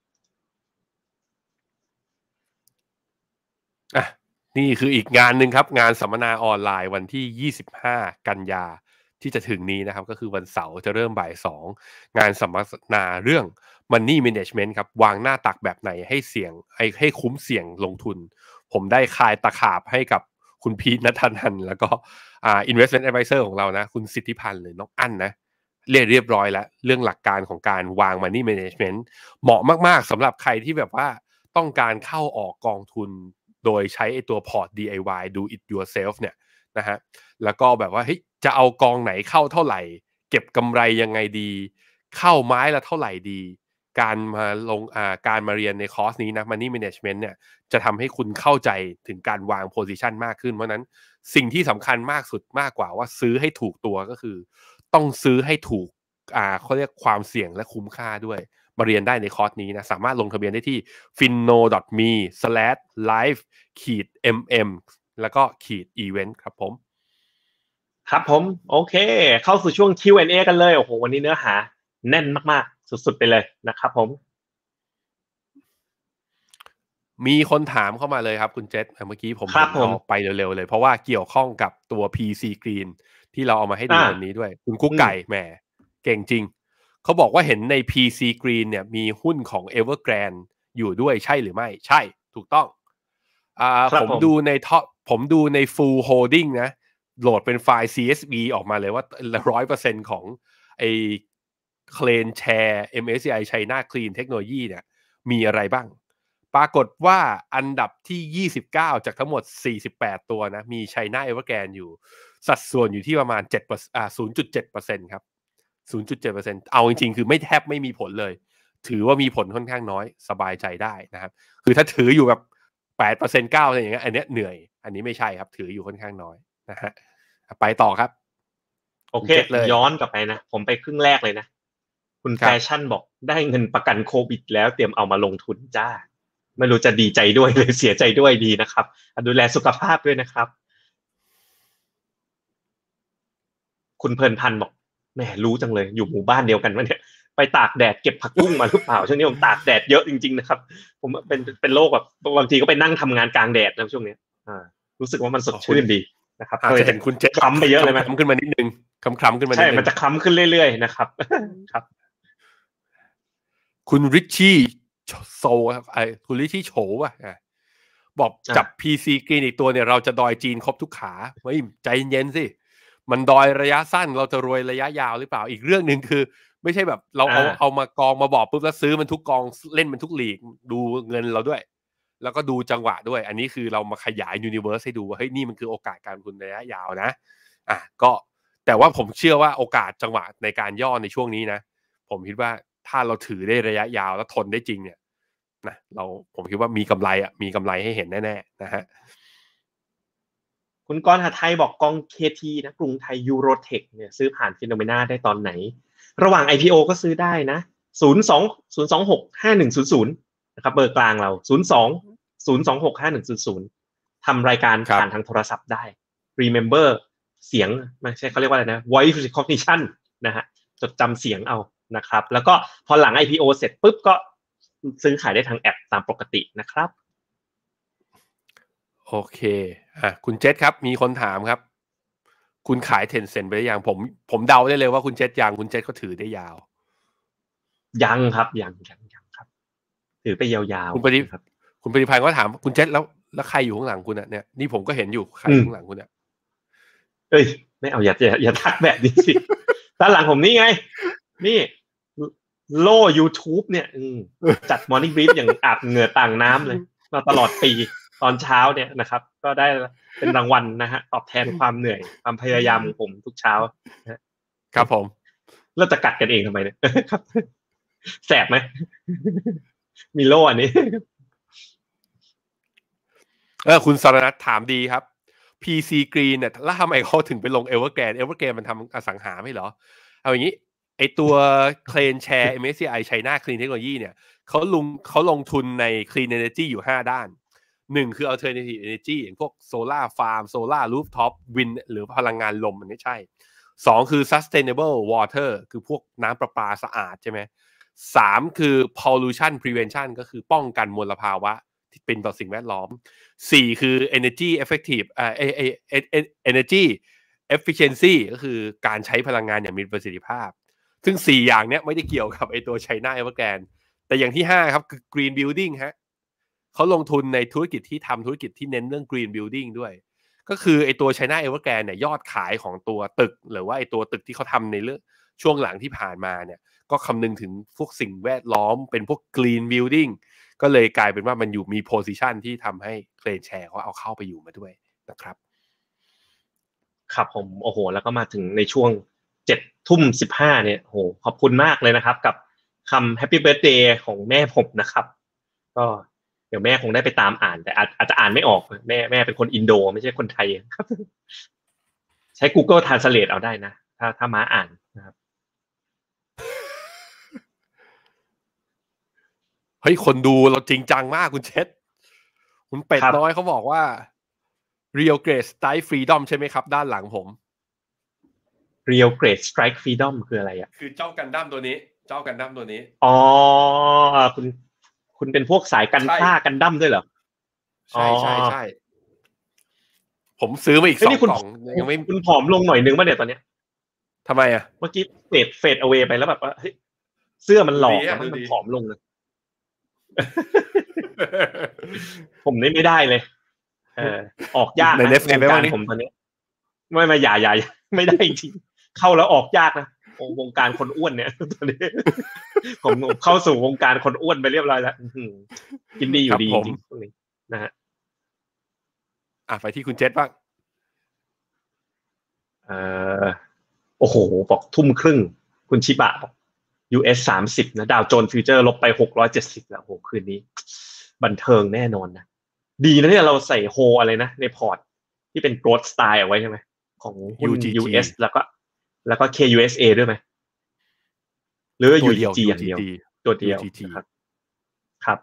อ่ะนี่คืออีกงานหนึ่งครับงานสัมมนาออนไลน์วันที่ยี่สิบห้ากันยาที่จะถึงนี้นะครับก็คือวันเสาร์จะเริ่มบ่ายสองงานสัมมนาเรื่อง Money Management ครับวางหน้าตักแบบไหนให้เสี่ยงให้ให้คุ้มเสี่ยงลงทุนผมได้คายตะขาบให้กับคุณพีทณัฐนันท์แล้วก็อ่า investment advisor ของเรานะคุณสิทธิพันธ์หรือน้องอั้นนะเรียบเรียบร้อยแล้วเรื่องหลักการของการวาง money management เหมาะมากๆสำหรับใครที่แบบว่าต้องการเข้าออกกองทุนโดยใช้ไอ้ตัวพอร์ต ดี ไอ วาย do it yourself เนี่ยนะฮะแล้วก็แบบว่าเฮ้ยจะเอากองไหนเข้าเท่าไหร่เก็บกำไรยังไงดีเข้าไม้ละเท่าไหร่ดีการมาลงอ่าการมาเรียนในคอร์สนี้นะ money management เนี่ยจะทำให้คุณเข้าใจถึงการวาง position มากขึ้นเพราะนั้นสิ่งที่สำคัญมากสุดมากกว่าว่าซื้อให้ถูกตัวก็คือต้องซื้อให้ถูกอ่าเขาเรียกความเสี่ยงและคุ้มค่าด้วยมาเรียนได้ในคอร์สนี้นะสามารถลงทะเบียนได้ที่ finno dot me slash live ขีด mm แล้วก็ขีด event ครับผมครับผมโอเคเข้าสู่ช่วง คิว แอนด์ เอ กันเลยโอ้โหวันนี้เนื้อหาแน่นมากๆสุดๆไปเลยนะครับผมมีคนถามเข้ามาเลยครับคุณเจษเมื่อกี้ผมเอาไปเร็วๆเลยเพราะว่าเกี่ยวข้องกับตัว พี ซี Green ที่เราเอามาให้ดูวันนี้ด้วยคุณกุ๊กไก่แหมเก่งจริงเขาบอกว่าเห็นใน พี ซี Green เนี่ยมีหุ้นของ Evergrande อยู่ด้วยใช่หรือไม่ใช่ถูกต้องอ่าผมดูในท็อปผมดูใน Full Holding นะโหลดเป็นไฟล์ ซี เอส วี ออกมาเลยว่า หนึ่งร้อยเปอร์เซ็นต์ ของไอ้ Clean Share เอ็ม เอส ซี ไอ China Clean Technology เนี่ยมีอะไรบ้างปรากฏว่าอันดับที่ยี่สิบเก้าจากทั้งหมดสี่สิบแปดตัวนะมี China Evergrande อยู่สัดส่วนอยู่ที่ประมาณเจ็ดเปอร์เซ็นต์อ่า ศูนย์จุดเจ็ดเปอร์เซ็นต์ ครับ ศูนย์จุดเจ็ดเปอร์เซ็นต์ เอาจริงๆคือไม่แทบไม่มีผลเลยถือว่ามีผลค่อนข้างน้อยสบายใจได้นะครับคือถ้าถืออยู่แบบ แปดเปอร์เซ็นต์ เก้าเปอร์เซ็นต์ อย่างเงี้ยอันเนี้ยเหนื่อยอันนี้ไม่ใช่ครับถืออยู่ค่อนข้างน้อยนะฮะไปต่อครับโอเคย้อนกลับไปนะผมไปครึ่งแรกเลยนะคุณแฟชั่นบอกได้เงินประกันโควิดแล้วเตรียมเอามาลงทุนจ้าไม่รู้จะดีใจด้วยหรือเสียใจด้วยดีนะครับดูแลสุขภาพด้วยนะครับคุณเพลินพันธ์บอกแหมรู้จังเลยอยู่หมู่บ้านเดียวกันวะเนี่ยไปตากแดดเก็บผักบุ้งมาหรือเปล่าช่วงนี้ผมตากแดดเยอะจริงๆนะครับผมเป็นเป็นโรคแบบบางทีก็ไปนั่งทำงานกลางแดดนะช่วงนี้อ่ารู้สึกว่ามันสดชื่นดีนะครับอาจจะเห็นคุณเจ๊คล้ำไปเยอะเลยไหมคล้ำขึ้นมานิดนึงคล้ำๆขึ้นมานิดนึงใช่มันจะคล้ำขึ้นเรื่อยๆนะครับครับคุณริชชี่โซครับไอ้คุณริชชี่โฉว่ะบอกจับ พี ซี Green อีกตัวเนี่ยเราจะดอยจีนครบทุกขาเฮ้ยใจเย็นสิมันดอยระยะสั้นเราจะรวยระยะยาวหรือเปล่าอีกเรื่องนึงคือไม่ใช่แบบเราเอาเอามากองมาบอกปุ๊บแล้วซื้อมันทุกกองเล่นมันทุกลีกดูเงินเราด้วยแล้วก็ดูจังหวะด้วยอันนี้คือเรามาขยายยูนิเวอร์สให้ดูว่าเฮ้ยนี่มันคือโอกาสการลงทุนระยะยาวนะอ่ะก็แต่ว่าผมเชื่อว่าโอกาสจังหวะในการย่อในช่วงนี้นะผมคิดว่าถ้าเราถือได้ระยะยาวแล้วทนได้จริงเนี่ยนะเราผมคิดว่ามีกำไรอ่ะมีกำไรให้เห็นแน่ๆนะฮะคุณกรหาไทยบอกกอง เค ที นะกรุงไทยยูโรเทคเนี่ยซื้อผ่านฟิโนเมนาได้ตอนไหนระหว่าง ไอ พี โอ ก็ซื้อได้นะศูนย์ สอง ศูนย์ สอง หก ห้า หนึ่ง ศูนย์ ศูนย์นะครับเบอร์กลางเราศูนย์ สอง ศูนย์ สอง หก ห้า หนึ่ง ศูนย์ ศูนย์ทำรายการผ่านทางโทรศัพท์ได้ remember เสียงไม่ใช่เขาเรียกว่าอะไรนะ voice recognition นะฮะจดจำเสียงเอานะครับแล้วก็พอหลัง ไอ พี โอ เสร็จปุ๊บก็ซื้อขายได้ทางแอปตามปกตินะครับโอเคอ่ะคุณเจษครับมีคนถามครับคุณขาย Tencent ไปได้ยังผมผมเดาได้เลยว่าคุณเจษยังคุณเจษเขาถือได้ยาวยังครับยังยังยังครับถือไปยาวๆคุณปฏิครับคุณปฏิพันธ์ก็ถามคุณเจษแล้วแล้วใครอยู่ข้างหลังคุณอ่ะเนี่ยนี่ผมก็เห็นอยู่ใครข้างหลังคุณอ่ะเอ้ยไม่เอาอย่าอย่าอย่าทักแบบนี้สิด้านหลังผมนี่ไงนี่โล่ YouTube เนี่ยจัด Morning Brief อย่างอาบเหงื่อต่างน้ำเลยมาตลอดปีตอนเช้าเนี่ยนะครับก็ได้เป็นรางวัลนะฮะตอบแทนความเหนื่อยความพยายามของผมทุกเช้าครับผมเราจะกัดกันเองทำไมเนี่ยครับแสบไหมมีโล่อันนี้เออคุณสรณัฐถามดีครับ พี ซี Green เนี่ยแล้วทำไมเขาถึงไปลง Evergrande Evergrande มันทำอสังหาไม่เหรอเอาอย่างนี้ไอตัว Clean Share เอ็ม เอส ซี ไอ China Clean Technology เนี่ยเขาลงเขาลงทุนใน Clean Energy อยู่ห้าด้านหนึ่งคือ Alternative Energy อย่างพวก Solar Farm Solar Rooftop Wind หรือพลังงานลมอันนี้ใช่สองคือ Sustainable Water คือพวกน้ำประปาสะอาดใช่ไหมสามคือ Pollution Prevention ก็คือป้องกันมลภาวะที่เป็นต่อสิ่งแวดล้อมสี่คือ Energy Effective อ่า Energy Efficiency ก็คือการใช้พลังงานอย่างมีประสิทธิภาพซึ่งสี่อย่างเนี้ยไม่ได้เกี่ยวกับไอตัว China Evergrande แต่อย่างที่ห้าครับคือ Green Building ฮะเขาลงทุนในธุรกิจที่ทำธุรกิจที่เน้นเรื่อง green building ด้วยก็คือไอตัว China Evergrande เนี่ยยอดขายของตัวตึกหรือว่าไอตัวตึกที่เขาทำในเรื่องช่วงหลังที่ผ่านมาเนี่ยก็คำนึงถึงพวกสิ่งแวดล้อมเป็นพวก green building ก็เลยกลายเป็นว่ามันอยู่มี position ที่ทำให้ CleanShare เขาเอาเข้าไปอยู่มาด้วยนะครับครับผมโอ้โหแล้วก็มาถึงในช่วงเจ็ดทุ่มสิบห้าเนี่ยโอ้โหขอบคุณมากเลยนะครับกับคำ Happy Birthday ของแม่ผมนะครับก็เดี๋ยวแม่คงได้ไปตามอ่านแต่อาจจะอ่านไม่ออกแม่แม่เป็นคนอินโดไม่ใช่คนไทยครับใช้ Google Translate เอาได้นะถ้าถ้ามาอ่านนะครับเฮ้ยคนดูเราจริงจังมากคุณเชษคุณเป็ดน้อยเขาบอกว่า Real Great Strike Freedom ใช่ไหมครับด้านหลังผม Real Great Strike Freedom คืออะไรอ่ะคือเจ้ากันดั้มตัวนี้เจ้ากันดั้มตัวนี้อ๋อคุณคุณเป็นพวกสายกันฆ่ากันดั้มด้วยเหรอใช่ใช่ใช่ผมซื้อมาอีกสองกล่องยังไม่คุณผอมลงหน่อยนึงป่ะเนี่ยตอนเนี้ยทำไมอ่ะเมื่อกี้เฟดเฟดเอาไว้ไปแล้วแบบว่าเฮ้ยเสื้อมันหลอกแล้วมันผอมลงเลยผมนี่ไม่ได้เลยเออออกยากนะวงการผมตอนนี้ไม่ไม่อย่าอย่าไม่ได้จริงเข้าแล้วออกยากนะวงการคนอ้วนเนี่ยตอนนี้ผมเข้าสู่วงการคนอ้วนไปเรียบร้อยแล้วกินดีอยู่ดีจริงๆตรงนี้นะฮะอ่ะไปที่คุณเจษบ้างเอ่อโอ้โหบอกทุ่มครึ่งคุณชิบะบอก ยู เอส สามสิบนะดาวโจนส์ฟิวเจอร์ลบไปหกร้อยเจ็ดสิบแล้วโอ้โหคืนนี้บันเทิงแน่นอนนะดีนะเนี่ยเราใส่โฮอะไรนะในพอร์ตที่เป็น growth style เอาไว้ใช่ไหมของหุ้น ยู เอส แล้วก็แล้วก็ เค ยู เอส เอ ด้วยไหมหรือ ยู ที จี อย่างเดียวตัวเดียวครับครับ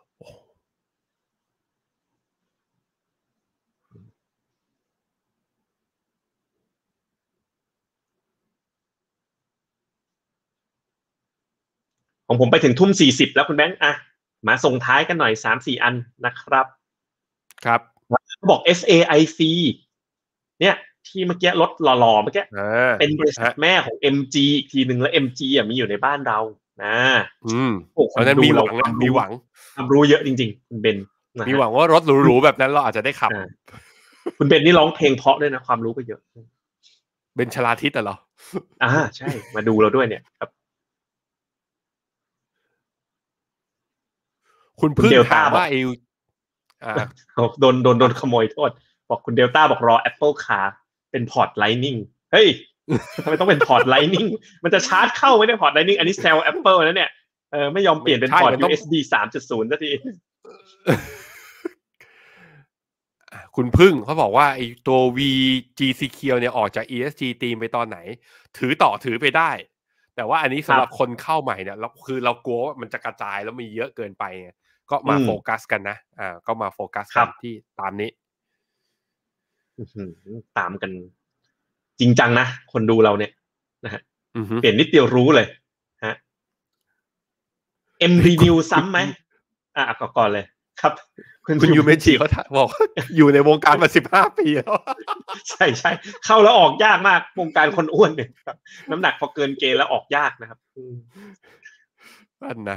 ของผมไปถึงทุ่มสี่สิบแล้วคุณแบงค์อ่ะมาส่งท้ายกันหน่อย สามสี่ อันนะครับครับบอก เอส เอ ไอ ซี เนี่ยที่เมื่อกี้รถหล่อๆเมื่อกี้เป็นบริษัทแม่ของ เอ็ม จี อีกทีนึงแล้ว เอ็ม จี อ่ะมีอยู่ในบ้านเรานะอืมโอ้คนนั้นมีหวังนะมีหวังความรู้เยอะจริงๆคุณเบนมีหวังว่ารถหรูๆแบบนั้นเราอาจจะได้ขับคุณเบนนี่ร้องเพลงเพราะด้วยนะความรู้ก็เยอะเบนชลาทิศอ่ะเหรออ่าใช่มาดูเราด้วยเนี่ยครับคุณพึ่งถามว่าเอวอ่าโดนโดนโดนขโมยโทษบอกคุณเดลต้าบอกรอ Apple Car เป็นพอร์ต Lightning เฮ้ยทำไมต้องเป็นพอร์ต Lightning มันจะชาร์จเข้าไม่ได้พอร์ต Lightning อันนี้แซว Apple นะเนี่ยเออไม่ยอมเปลี่ยนเป็นพอร์ต ยู เอส บี สามจุดศูนย์ สักทีคุณพึ่งเขาบอกว่าไอ้ตัว วี จี ซี คิว เนี่ยออกจาก อี เอส จี ธีมไปตอนไหนถือต่อถือไปได้แต่ว่าอันนี้สำหรับคนเข้าใหม่เนี่ยเราคือเรากลัวว่ามันจะกระจายแล้วมีเยอะเกินไปไงก็มาโฟกัสกันนะอ่าก็มาโฟกัสกันที่ตามนี้ตามกันจริงจังนะคนดูเราเนี่ยนะฮะเปลี่ยนนิดเดียวรู้เลยฮะ M Renew ซ้ำไหมอ่ะก่อนเลยครับคุณยูเมจิเขาบอกอยู่ในวงการมาสิบห้าปีแล้วใช่ใช่เข้าแล้วออกยากมากวงการคนอ้วนเนี่ยน้ำหนักพอเกินเกณฑ์แล้วออกยากนะครับนั่นนะ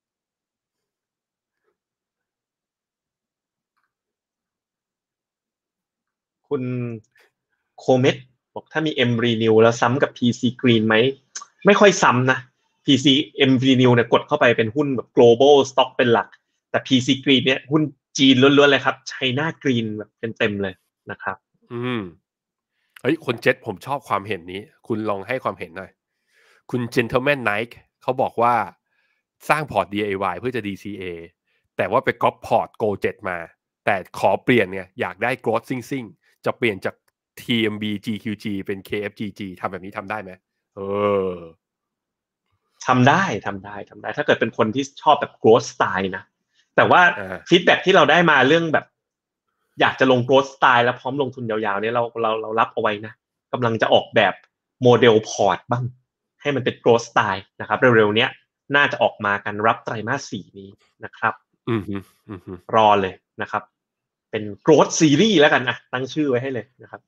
คุณโคเมตบอกถ้ามี M Renew แล้วซ้ำกับ พี ซี Green ไหมไม่ค่อยซ้ำนะ พี ซี M Renew เนี่ยกดเข้าไปเป็นหุ้นแบบ global stock เป็นหลักแต่ พี ซี Green เนี่ยหุ้นจีนล้วนๆเลยครับ China Green แบบเต็มๆเลยนะครับอืมเฮ้ยคนเจ็ตผมชอบความเห็นนี้คุณลองให้ความเห็นหน่อยคุณ Gentleman Nike เขาบอกว่าสร้างพอร์ต ดี ไอ วาย เพื่อจะ ดี ซี เอ แต่ว่าไปก๊อปพอร์ต Go เจ็ดมาแต่ขอเปลี่ยนเนี่ยอยากได้ growth ซิ่งๆจะเปลี่ยนจาก ที เอ็ม บี จี คิว จี เป็น เค เอฟ จี จี ทำแบบนี้ทำได้ไหมเออทำได้ทำได้ทำได้ถ้าเกิดเป็นคนที่ชอบแบบ growth style นะแต่ว่าฟีดแบ็กที่เราได้มาเรื่องแบบอยากจะลง growth style แล้วพร้อมลงทุนยาวๆเนี่ยเราเราเรารับเอาไว้นะกำลังจะออกแบบโมเดลพอร์ตบ้างให้มันเป็น growth style นะครับเร็วๆเนี้ยน่าจะออกมากันรับไตรมาสสี่นี้นะครับอือฮึอือฮึรอเลยนะครับเป็น growth series แล้วกันนะตั้งชื่อไว้ให้เลยนะครับ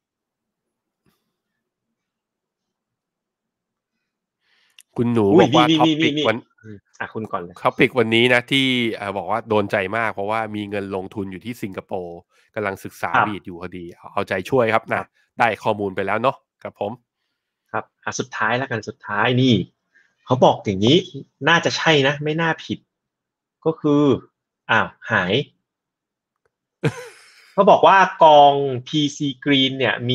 คุณหนูบอกว่าท็อปิกวันอ่ะคุณก่อนเลยครับปิกวันนี้นะที่บอกว่าโดนใจมากเพราะว่ามีเงินลงทุนอยู่ที่สิงคโปร์กำลังศึกษาบีดอยู่พอดีเอาใจช่วยครับนะได้ข้อมูลไปแล้วเนาะครับผมครับอ่ะสุดท้ายแล้วกันสุดท้ายนี่เขาบอกอย่างนี้น่าจะใช่นะไม่น่าผิดก็คืออ้าวหายเขาบอกว่ากอง พี ซี Green เนี่ยมี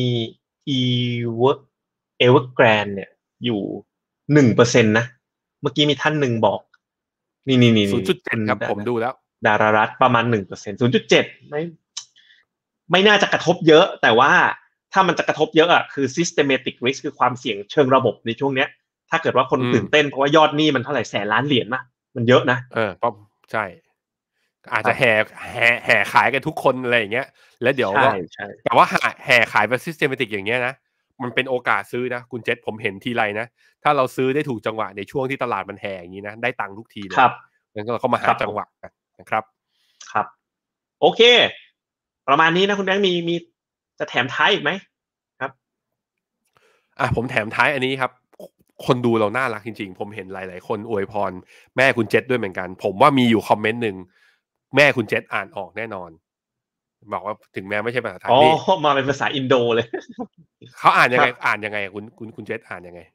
Evergrande เนี่ยอยู่ หนึ่งเปอร์เซ็นต์ นะเมื่อกี้มีท่านหนึ่งบอกนี่ๆๆศูนย์จุดเจ็ด ครับผมดูแล้วดารารัฐประมาณ หนึ่งเปอร์เซ็นต์ ศูนย์จุดเจ็ด ไม่ไม่น่าจะกระทบเยอะแต่ว่าถ้ามันจะกระทบเยอะอ่ะคือ systematic risk คือความเสี่ยงเชิงระบบในช่วงเนี้ยถ้าเกิดว่าคนตื่นเต้นเพราะว่ายอดหนี้มันเท่าไหร่แสนล้านเหรียญนะมันเยอะนะเออปั๊บใช่อาจจะแห่แห่แห่ขายกันทุกคนอะไรอย่างเงี้ยแล้วเดี๋ยวก็แต่ว่าแห่ขายแบบ systematic อย่างเงี้ยนะมันเป็นโอกาสซื้อนะคุณเจษผมเห็นทีไรนะถ้าเราซื้อได้ถูกจังหวะในช่วงที่ตลาดมันแห่อย่างนี้นะได้ตังค์ทุกทีเลยงั้นเราก็มาหาจังหวะกันนะครับครับโอเคประมาณนี้นะคุณแบงค์มีมีจะแถมท้ายอีกไหมครับอ่ะผมแถมท้ายอันนี้ครับคนดูเราน่ารักจริงๆผมเห็นหลายๆคนอวยพรแม่คุณเจษด้วยเหมือนกันผมว่ามีอยู่คอมเมนต์หนึ่งแม่คุณเจษอ่านออกแน่นอนบอกว่าถึงแม้ไม่ใช่ภาษาไทยนี่อ๋อมาเป็นภาษาอินโดเลยเขาอ่านยังไงอ่านยังไงคุณคุณคุณเจษอ่านยังไง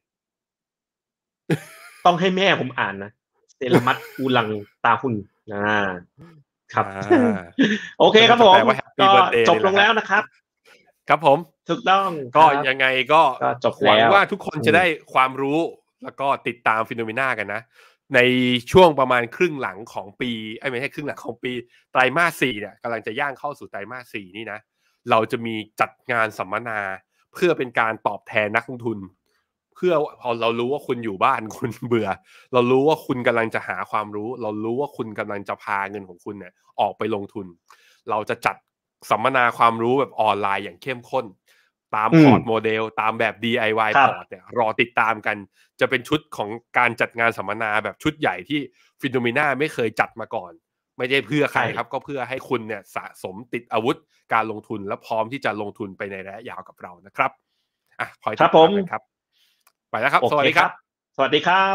ต้องให้แม่ผมอ่านนะเซรามัตอูลังตาหุนอ่าครับโอเคครับผมก็จบลงแล้วนะครับครับผมถูกต้องก็ยังไงก็จบหวังว่าทุกคนจะได้ความรู้แล้วก็ติดตามฟีโนเมนากันนะในช่วงประมาณครึ่งหลังของปีไอ้ไม่ใช่ครึ่งหลังของปีไตรมาสสี่เนี่ยกำลังจะย่างเข้าสู่ไตรมาสสี่นี่นะเราจะมีจัดงานสัมมนาเพื่อเป็นการตอบแทนนักลงทุนเพื่อพอเรารู้ว่าคุณอยู่บ้านคุณเบื่อเรารู้ว่าคุณกำลังจะหาความรู้เรารู้ว่าคุณกำลังจะพาเงินของคุณเนี่ยออกไปลงทุนเราจะจัดสัมมนาความรู้แบบออนไลน์อย่างเข้มข้นตามพอร์ตโมเดลตามแบบ ดี ไอ วาย พอร์ตเนี่ยรอติดตามกันจะเป็นชุดของการจัดงานสัมมนาแบบชุดใหญ่ที่ฟิโนเมนาไม่เคยจัดมาก่อนไม่ได้เพื่อใครครับก็เพื่อให้คุณเนี่ยสะสมติดอาวุธการลงทุนและพร้อมที่จะลงทุนไปในระยะยาวกับเรานะครับอ่ะคอยติดตามกันครับไปแล้วครับสวัสดีครับสวัสดีครับ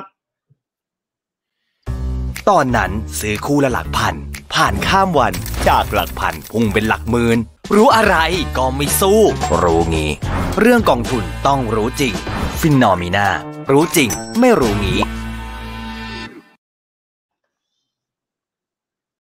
ตอนนั้นซื้อคู่ละหลักพันผ่านข้ามวันจากหลักพันพุ่งเป็นหลักหมื่นรู้อะไรก็ไม่สู้รู้งี้เรื่องกองทุนต้องรู้จริงฟินนอมิน่ารู้จริงไม่รู้งี้